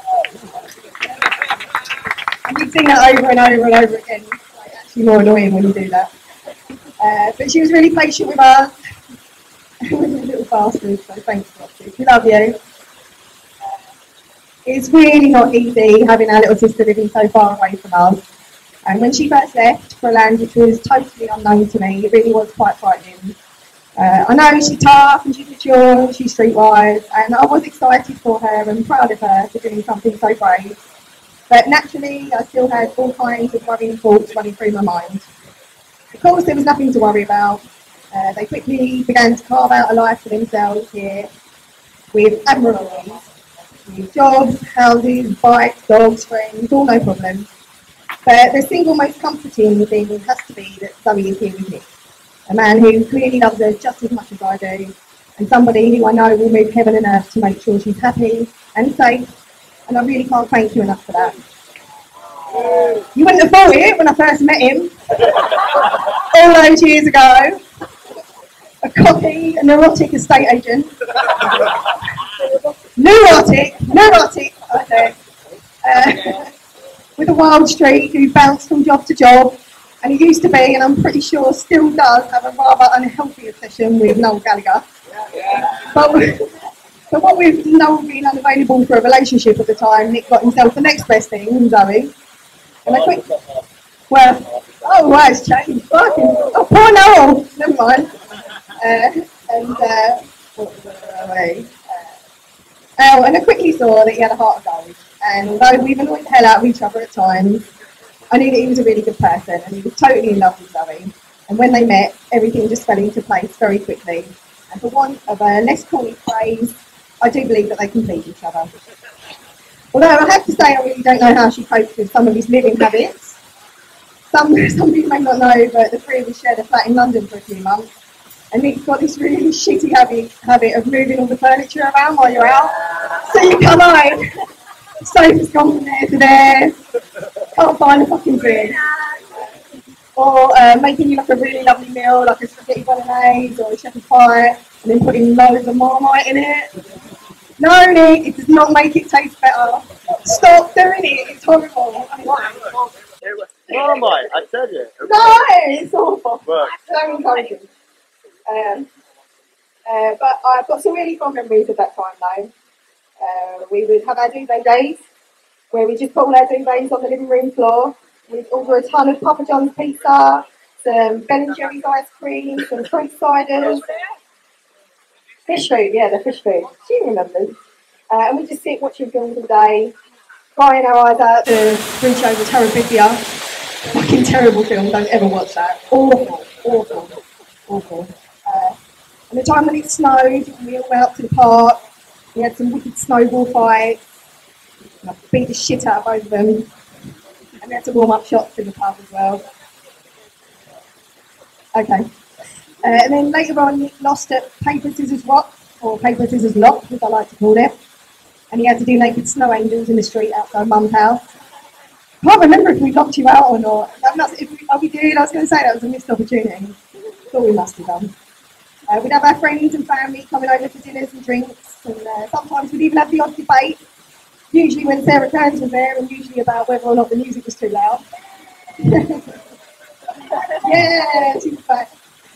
[SPEAKER 14] And we'd sing that over and over and over again. It's actually more annoying when you do that. Uh, but she was really patient with us. She was a little bastard, so thanks, Roxy. We love you. Uh, it's really not easy having our little sister living so far away from us. And when she first left for a land which was totally unknown to me, it really was quite frightening. Uh, I know she's tough and she's mature and she's streetwise, and I was excited for her and proud of her for doing something so brave. But naturally, I still had all kinds of worrying thoughts running through my mind. Of course, there was nothing to worry about. Uh, they quickly began to carve out a life for themselves here with admirable ease, with jobs, houses, bikes, dogs, friends, all no problem. But the single most comforting thing has to be that Zoe is here with me, a man who clearly loves her just as much as I do, and somebody who I know will move heaven and earth to make sure she's happy and safe, and I really can't thank you enough for that. You wouldn't have thought it when I first met him, all those years ago. A cocky, a neurotic estate agent. neurotic, neurotic, I say. Uh, with a wild streak who bounced from job to job, and he used to be, and I'm pretty sure still does, have a rather unhealthy obsession with Noel Gallagher. But, but what with Noel being unavailable for a relationship at the time, Nick got himself the next best thing, Zoe. And I quick, well, oh, right, it's changed. Fucking, oh, poor Noel. Never mind. Uh, and, uh, what was I uh, oh, and I quickly saw that he had a heart of gold. And although we've annoyed the hell out of each other at times, I knew that he was a really good person and he was totally in love with Zoe. And when they met, everything just fell into place very quickly. And for want of a less corny phrase, I do believe that they complete each other. Although I have to say I really don't know how she copes with some of his living habits. Some, some people may not know, but the three of us shared a flat in London for a few months. And Nick's got this really shitty habit, habit of moving all the furniture around while you're out. So you come home, sofa's gone from there to there, can't find a fucking thing. Or uh, making you like a really lovely meal, like a spaghetti bolognese or a shepherd's pie, and then putting loads of Marmite in it. No, Nick, it does not make it taste better. Stop doing it, it's horrible.
[SPEAKER 9] Marmite, I tell you.
[SPEAKER 14] No, it's awful. So encouraging. Um, uh, but I've got some really fond memories of that time though. Uh, we would have our duvet days, where we just put all our duvets on the living room floor. We'd order a ton of Papa John's pizza, some Ben and Jerry's ice cream, some fruit ciders. Fish food, yeah, the fish food. She remembers. Uh, and we just sit watching films all day, crying our eyes out to reach over Terabithia. Fucking terrible film, don't ever watch that. Awful, awful, awful. Uh, and the time when it snowed, we all went up to the park. We had some wicked snowball fights. And I beat the shit out of both of them. And we had to warm up shots in the pub as well. Okay. Uh, and then later on, Nick lost at paper, scissors, rock, or paper, scissors, lock, as I like to call it. And he had to do naked snow angels in the street outside Mum's house. I can't remember if we locked you out or not. That must, if we, oh, we did. I was going to say that was a missed opportunity. Thought we must have done. Uh, we'd have our friends and family coming over for dinners and drinks, and uh, sometimes we'd even have the odd debate, usually when Sarah Kearns was there, and usually about whether or not the music was too loud. Yeah, she's back.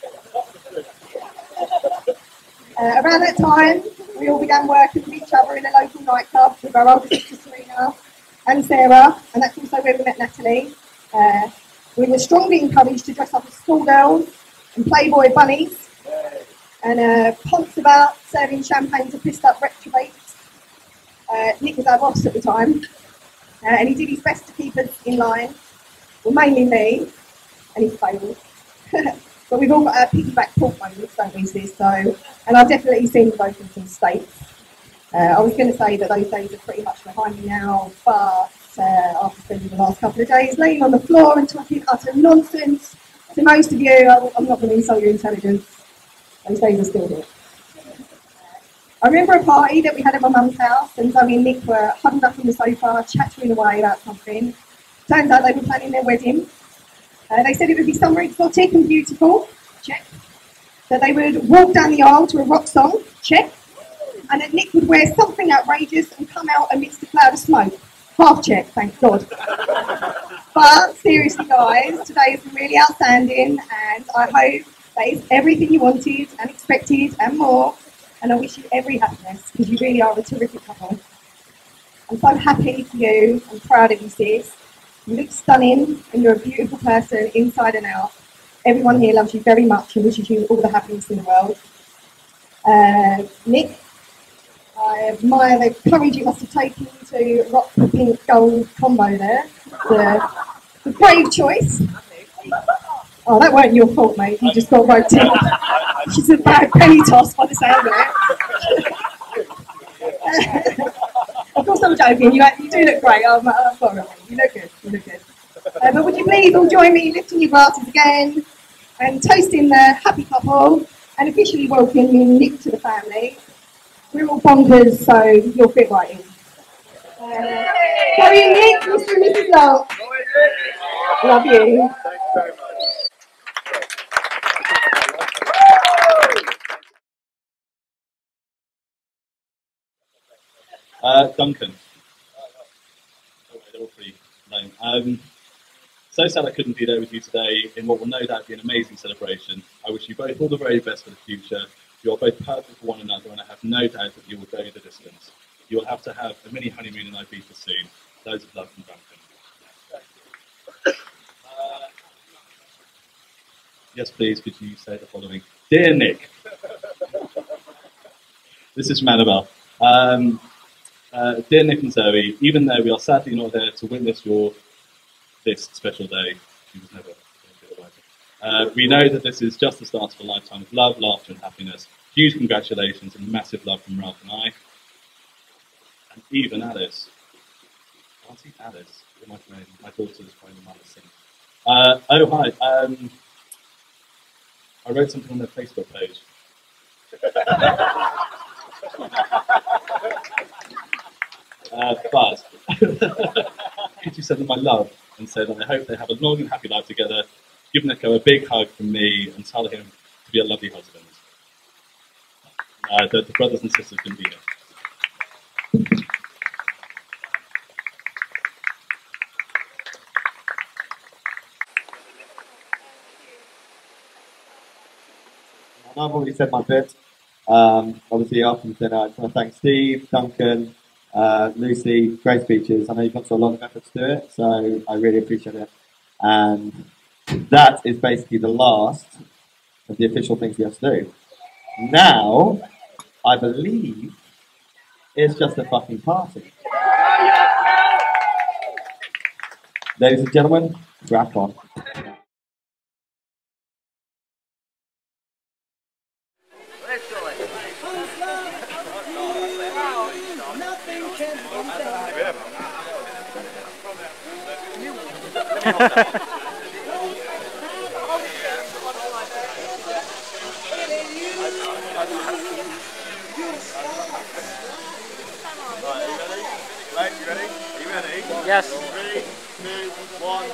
[SPEAKER 14] Uh, around that time, we all began working with each other in a local nightclub with our older sister Serena and Sarah, and that's also where we met Natalie. Uh, we were strongly encouraged to dress up as schoolgirls and Playboy bunnies, and uh, ponce about serving champagne to pissed up reprobates. Uh, Nick was our boss at the time, uh, and he did his best to keep us in line. Well, mainly me, and he failed. But we've all got our piggyback pork moments, don't we, sis? So, and I've definitely seen both in some states. Uh, I was going to say that those days are pretty much behind me now, but uh, after spending the last couple of days laying on the floor and talking utter nonsense to most of you. I'm not going to insult your intelligence. Those days are still there. I remember a party that we had at my mum's house, and Zoe and Nick were huddled up on the sofa, chattering away about something. Turns out they were planning their wedding. Uh, they said it would be somewhere exotic and beautiful, check. That they would walk down the aisle to a rock song, check. And that Nick would wear something outrageous and come out amidst a cloud of smoke. Half check, thank God. But seriously, guys, today has been really outstanding, and I hope that is everything you wanted and expected and more. And I wish you every happiness, because you really are a terrific couple. I'm so happy for you. I'm proud of you, sis. You look stunning, and you're a beautiful person inside and out. Everyone here loves you very much and wishes you all the happiness in the world. Uh, Nick, I admire the courage it must have taken to rock the pink gold combo there. The, the brave choice. Oh, that weren't your fault, mate. You just got roped in. She's a bad penny toss by the sound of it. Of course I'm joking. You, you do look great. I'm, I'm sorry. You look good. You look good. Uh, but would you please all join me in lifting your glasses again and toasting the happy couple and officially welcoming Nick to the family. We're all bonkers, so you'll fit right in. Uh, Carrie and Nick, Mister and Missus Love. Love you.
[SPEAKER 11] Thanks very much.
[SPEAKER 15] Uh, Duncan. Oh, they're all three known. Um, so sad I couldn't be there with you today in what will no doubt be an amazing celebration. I wish you both all the very best for the future. You are both perfect for one another, and I have no doubt that you will go the distance. You will have to have a mini honeymoon in Ibiza soon. Loads of love from Duncan. Uh, yes, please, could you say the following? Dear Nick, this is from Annabelle. Um, uh, dear Nick and Zoe, even though we are sadly not there to witness your this special day, she was never uh, we know that this is just the start of a lifetime of love, laughter and happiness. Huge congratulations and massive love from Ralph and I. And even Alice. Auntie Alice, my, my daughter is playing the mother sing. Uh, oh, hi. Um, I wrote something on their Facebook page. uh, but could you send them my love and say that I hope they have a long and happy life together. Give Nico a big hug from me and tell him to be a lovely husband. Uh, the, the brothers and sisters can be here.
[SPEAKER 6] I've already said my bit. Um, obviously, after the dinner, I just want to thank Steve, Duncan, uh, Lucy. Great speeches. I know you've gone to a lot of effort to do it, so I really appreciate it. And that is basically the last of the official things we have to do. Now, I believe it's just a fucking party. Ladies and gentlemen, wrap on.
[SPEAKER 11] Right, you ready? Are you ready?
[SPEAKER 9] Yes.
[SPEAKER 11] Three, two, one.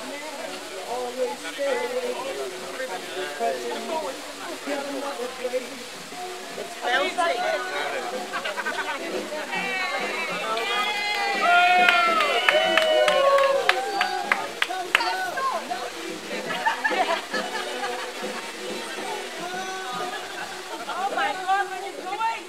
[SPEAKER 5] Oh my God, what are you doing?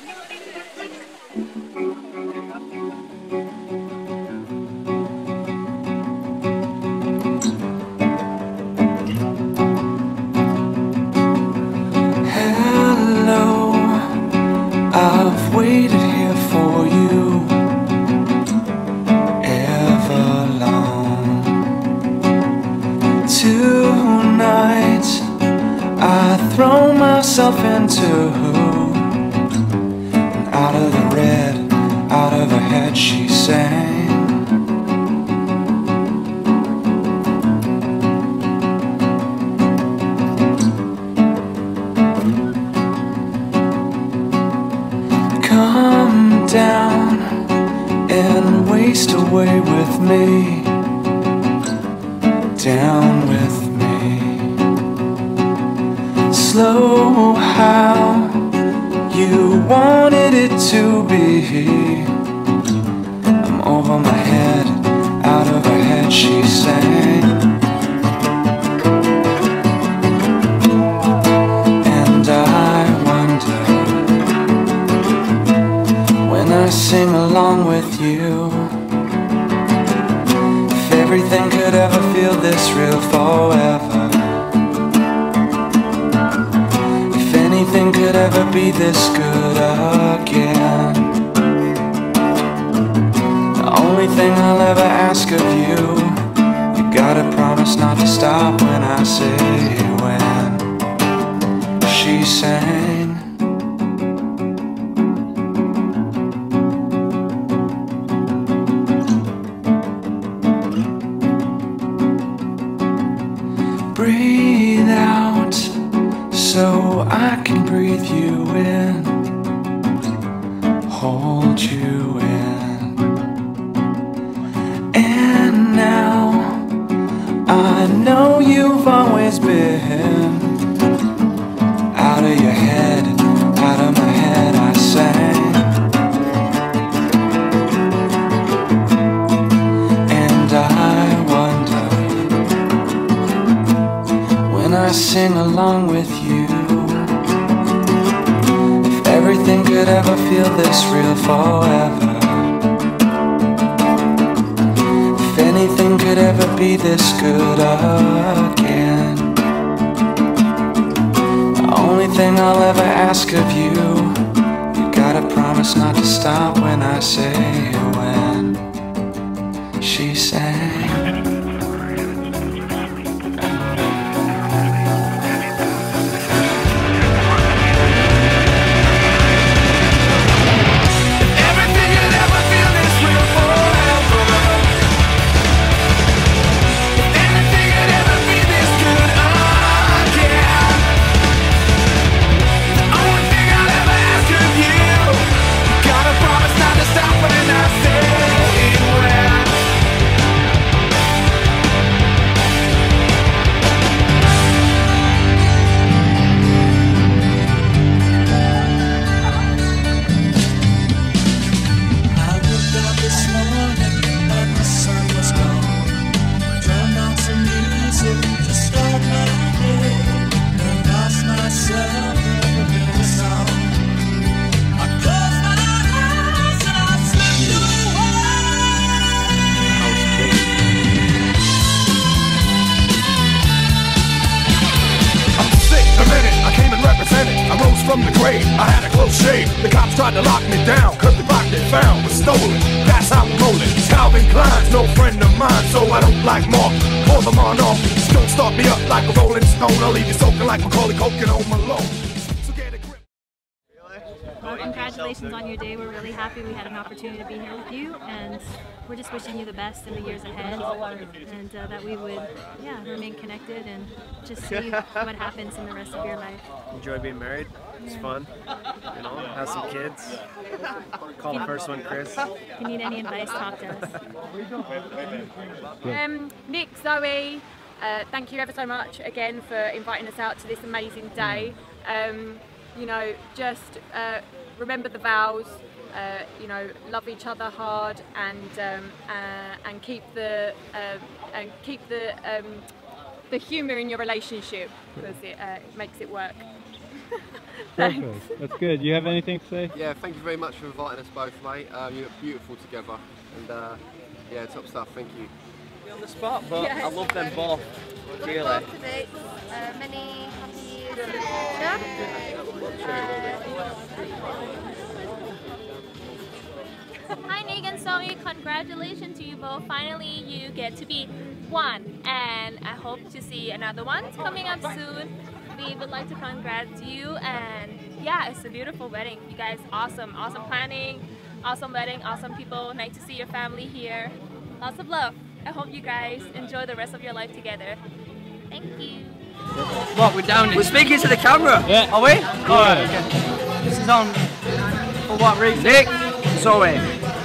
[SPEAKER 3] Hello, I've waited here for you ever long. Tonight I throw myself into and out of the red, out of her head she sang. waste away with me, down with me. Slow how you wanted it to be. I'm over my head, out of her head, she sang. And I wonder, when I sing along with you, if everything could ever feel this real forever. If anything could ever be this good again. The only thing I'll ever ask of you, you gotta promise not to stop when I say when. She sang. Breathe out so I can breathe you in, hold you in. And now I know you've always been out of your head, out of my head I sang. And I wonder, when I sing along with you, if everything could ever feel this real forever. If anything could ever be this good again. The only thing I'll ever ask of you, you gotta promise not to stop when I say when. She sang.
[SPEAKER 16] From the grave, I had a close shave. The cops tried to lock me down, cause the rock they found was stolen. That's how I'm rolling. Calvin Klein's no friend of mine, so I don't like Mark. Pour them on off, just don't start me up like a rolling stone. I'll leave you soaking like Macaulay Culkin on Malone. So get a grip.
[SPEAKER 17] Well, congratulations on your day. We're really happy we had an opportunity to be here with you, and we're just wishing you the best in the years ahead, and uh, that we would, yeah, remain connected and just see what happens in the rest of your life.
[SPEAKER 2] Enjoy being married. It's
[SPEAKER 17] Yeah.
[SPEAKER 2] fun. You know, have some kids. Call the first one Chris.
[SPEAKER 17] If you need any advice, talk to us.
[SPEAKER 18] Um, Nick, Zoe, uh, thank you ever so much again for inviting us out to this amazing day. Um, you know, just uh, remember the vows. Uh, you know, love each other hard, and um, uh, and keep the uh, and keep the um, the humour in your relationship, because it, uh, it makes it work. Thanks.
[SPEAKER 19] Perfect. That's good. You have anything to say?
[SPEAKER 20] Yeah, thank you very much for inviting us both, mate. Um, you look beautiful together, and uh, yeah, top stuff. Thank you.
[SPEAKER 2] You're on the spot, but
[SPEAKER 20] Yeah.
[SPEAKER 2] I love them both dearly.
[SPEAKER 21] Today, uh, many happy years in the
[SPEAKER 22] Hi Nick and Zoe, congratulations to you both. Finally you get to be one, and I hope to see another one coming up soon. We would like to congratulate you, and yeah, it's a beautiful wedding. You guys, awesome, awesome planning, awesome wedding, awesome people. Nice to see your family here. Lots of love. I hope you guys enjoy the rest of your life together. Thank you.
[SPEAKER 23] What, we're down? We're speaking to the camera.
[SPEAKER 19] Yeah.
[SPEAKER 23] Are we?
[SPEAKER 19] Alright.
[SPEAKER 23] Okay. This is on for what reason? Nick, Zoe, I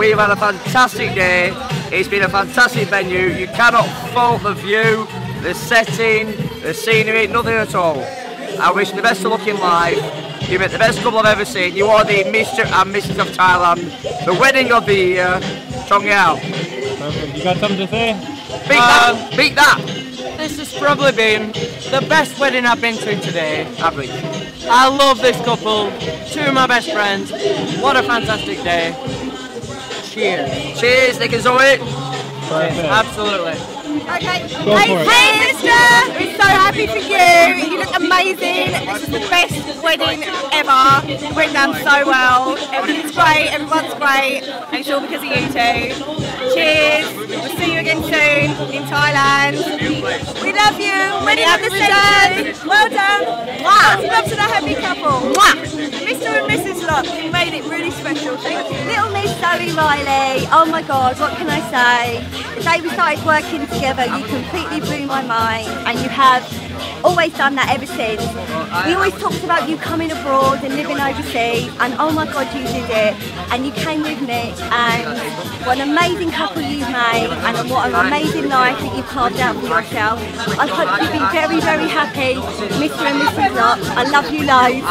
[SPEAKER 23] we've had a fantastic day. It's been a fantastic venue. You cannot fault the view, the setting, the scenery, nothing at all. I wish you the best of luck in life. You've been the best couple I've ever seen. You are the Mister and Missus of Thailand, the wedding of the year. Chong Yao.
[SPEAKER 19] Perfect. You got something to say?
[SPEAKER 23] Beat
[SPEAKER 1] Um,
[SPEAKER 23] that! Beat that!
[SPEAKER 1] This has probably been the best wedding I've been to today.
[SPEAKER 23] Average.
[SPEAKER 1] I love this couple. Two of my best friends. What a fantastic day. Cheers.
[SPEAKER 23] Cheers, Nick and Zoe.
[SPEAKER 19] Perfect.
[SPEAKER 1] Absolutely.
[SPEAKER 4] Okay.
[SPEAKER 19] Go
[SPEAKER 4] hey,
[SPEAKER 19] for it.
[SPEAKER 4] hey, sister! We're so happy for you. You look amazing. This is the best wedding ever. It went down so well. Everything's great. Everyone's great. And it's all because of you two. Cheers. We'll see you again soon in Thailand. We love you. Wedding on the second. Well done. Lots of love to the happy couple. Mister and Missus Locke, you made it really special. Thank you.
[SPEAKER 7] Little Miss Zoe Riley, oh my god, what can I say? The day we started working together, you completely blew my mind, and you have always done that ever since. We always talked about you coming abroad and living overseas, and oh my god, you did it, and you came with me, and what an amazing couple you've made, and what an amazing life that you've carved out for yourself. I hope you be very, very happy, Mister and Missus Locke. I love you loads.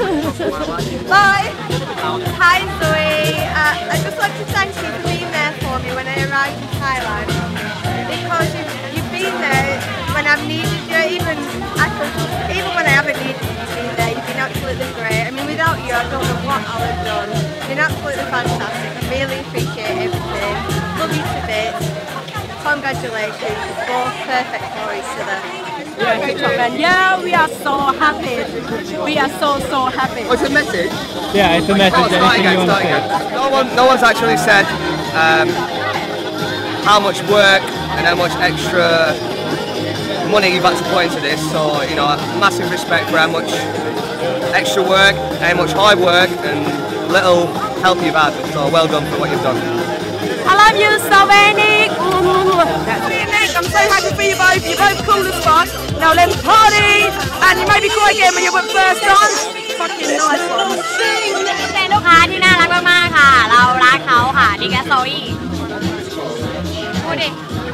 [SPEAKER 7] Bye.
[SPEAKER 4] Hi Zoe, uh, I just want to thank you for being there for me when I arrived in Thailand, because you've, you've been there when I've needed you, even after, even when I haven't needed you, you've been there. You've been absolutely great. I mean, without you, I don't know what I would have done. You've been absolutely fantastic. I really appreciate everything. Love you to bits. Congratulations, you're both perfect for each other.
[SPEAKER 7] Yeah, good job, Ben. Yeah, we are so happy. We are so, so happy.
[SPEAKER 20] Oh, it's a message?
[SPEAKER 19] Yeah, it's a message.
[SPEAKER 20] Oh, start
[SPEAKER 19] Anything
[SPEAKER 20] again,
[SPEAKER 19] you want to
[SPEAKER 20] start
[SPEAKER 19] say?
[SPEAKER 20] again. No, one, no one's actually said um, how much work and how much extra money you've had to put into this. So, you know, massive respect for how much extra work, how much hard work and little help you've had. So well done for what you've done.
[SPEAKER 7] I love you so many.
[SPEAKER 4] That's it, Nick. I'm so happy for you both. You're both cool as fuck. Now let's party. And you made me cry again when you went first on. Fucking nice one.
[SPEAKER 22] เป็นลูกค้าที่น่ารักมากๆค่ะ เรารักเขาค่ะนี่แกโซอี้พูดดิ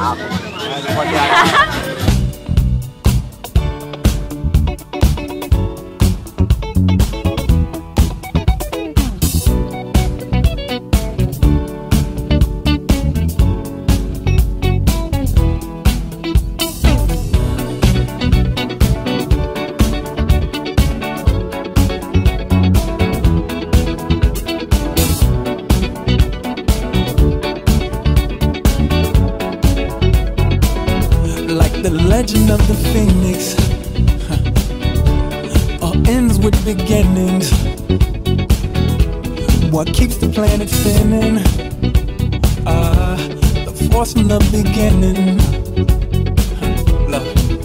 [SPEAKER 3] The legend of the phoenix huh, all ends with beginnings. What keeps the planet spinning? Ah, uh, the force from the beginning. Huh, look.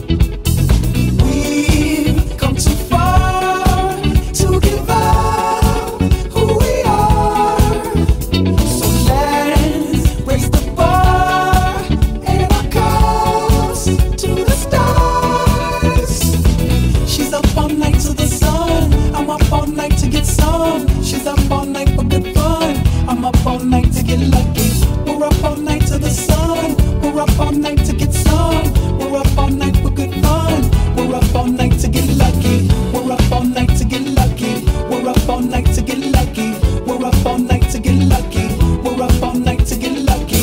[SPEAKER 3] We've come too far to give up who we are. So let's raise the bar and our cups to the stars. She's up all night to the sun. I'm up all night to get some. She's up all night for good fun. I'm up all night to get lucky. We're up all night to the sun. We're up all night to get some. We're up all night for good fun. We're up all night to get lucky. We're up all night to get lucky. We're up all night to get lucky. We're up all night to get lucky. We're up all night to get lucky.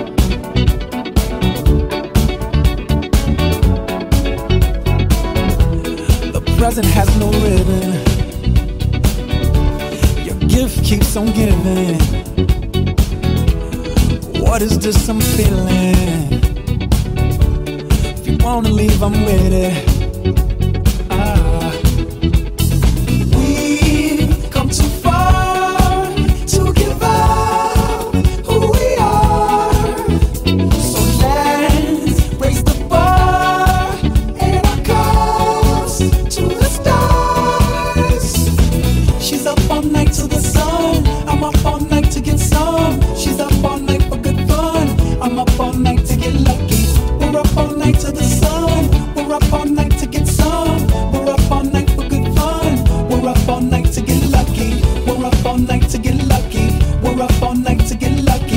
[SPEAKER 3] Present has no ribbon. Your gift keeps on giving. What is this I'm feeling? If you wanna leave, I'm with it. Ah. We've come too far to give up who we are. So let's raise the bar and our cups to the stars. She's up all night to the sun. I'm up all night to get some. She's up all night for good fun. I'm up all night to get lucky. We're up all night to the sun. We're up all night to get some. We're up all night for good fun. We're up all night to get lucky. We're up all night to get lucky. We're up all night to get lucky.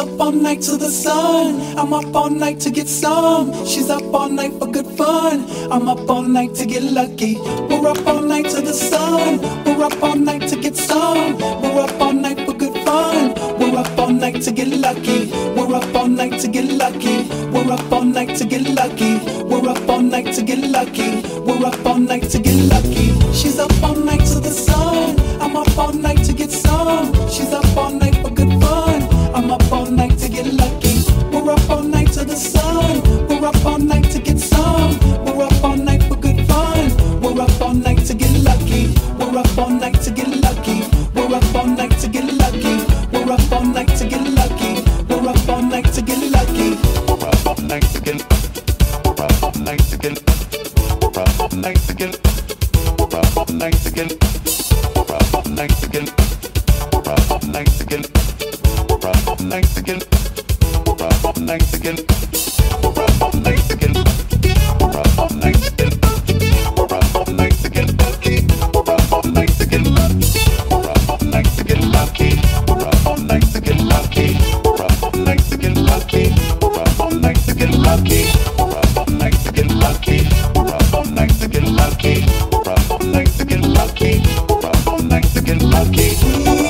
[SPEAKER 10] up all night to the sun. I'm up all night to get some. She's up all night for good fun. I'm up all night to get lucky. We're up all night to the sun. We're up all night to get some. We're up all night for good fun. We're up all night to get lucky. We're up all night to get lucky. We're up all night to get lucky. We're up all night to get lucky. We're up all night to get lucky. She's up all night to the sun. I'm up all night to get some. She's up all night for good fun. I'm up all night to get lucky. We're up all night to the sun. We're up all night to get some. We're up all night for good fun. We're up all night to get lucky. We're up all night to get lucky. We're up all night to get lucky. We're up all night to get lucky. We're up all night to get lucky. We're up all night to get. We're up all night to get. We're up all night to get. We're up all night to get. We're up all night to get. We're up all night to get. We're up all night to get. We're up all night to get. We're up all night to get. We're up all night to get. We're up all night to get lucky. We're up all night to get lucky. We're up all night to get lucky. We're up all night to get lucky. We're up all night to get lucky. We're up all night to get lucky. We're up all night to get lucky. We're up all night to get lucky. We're up all night to get lucky. We're up all night to get lucky.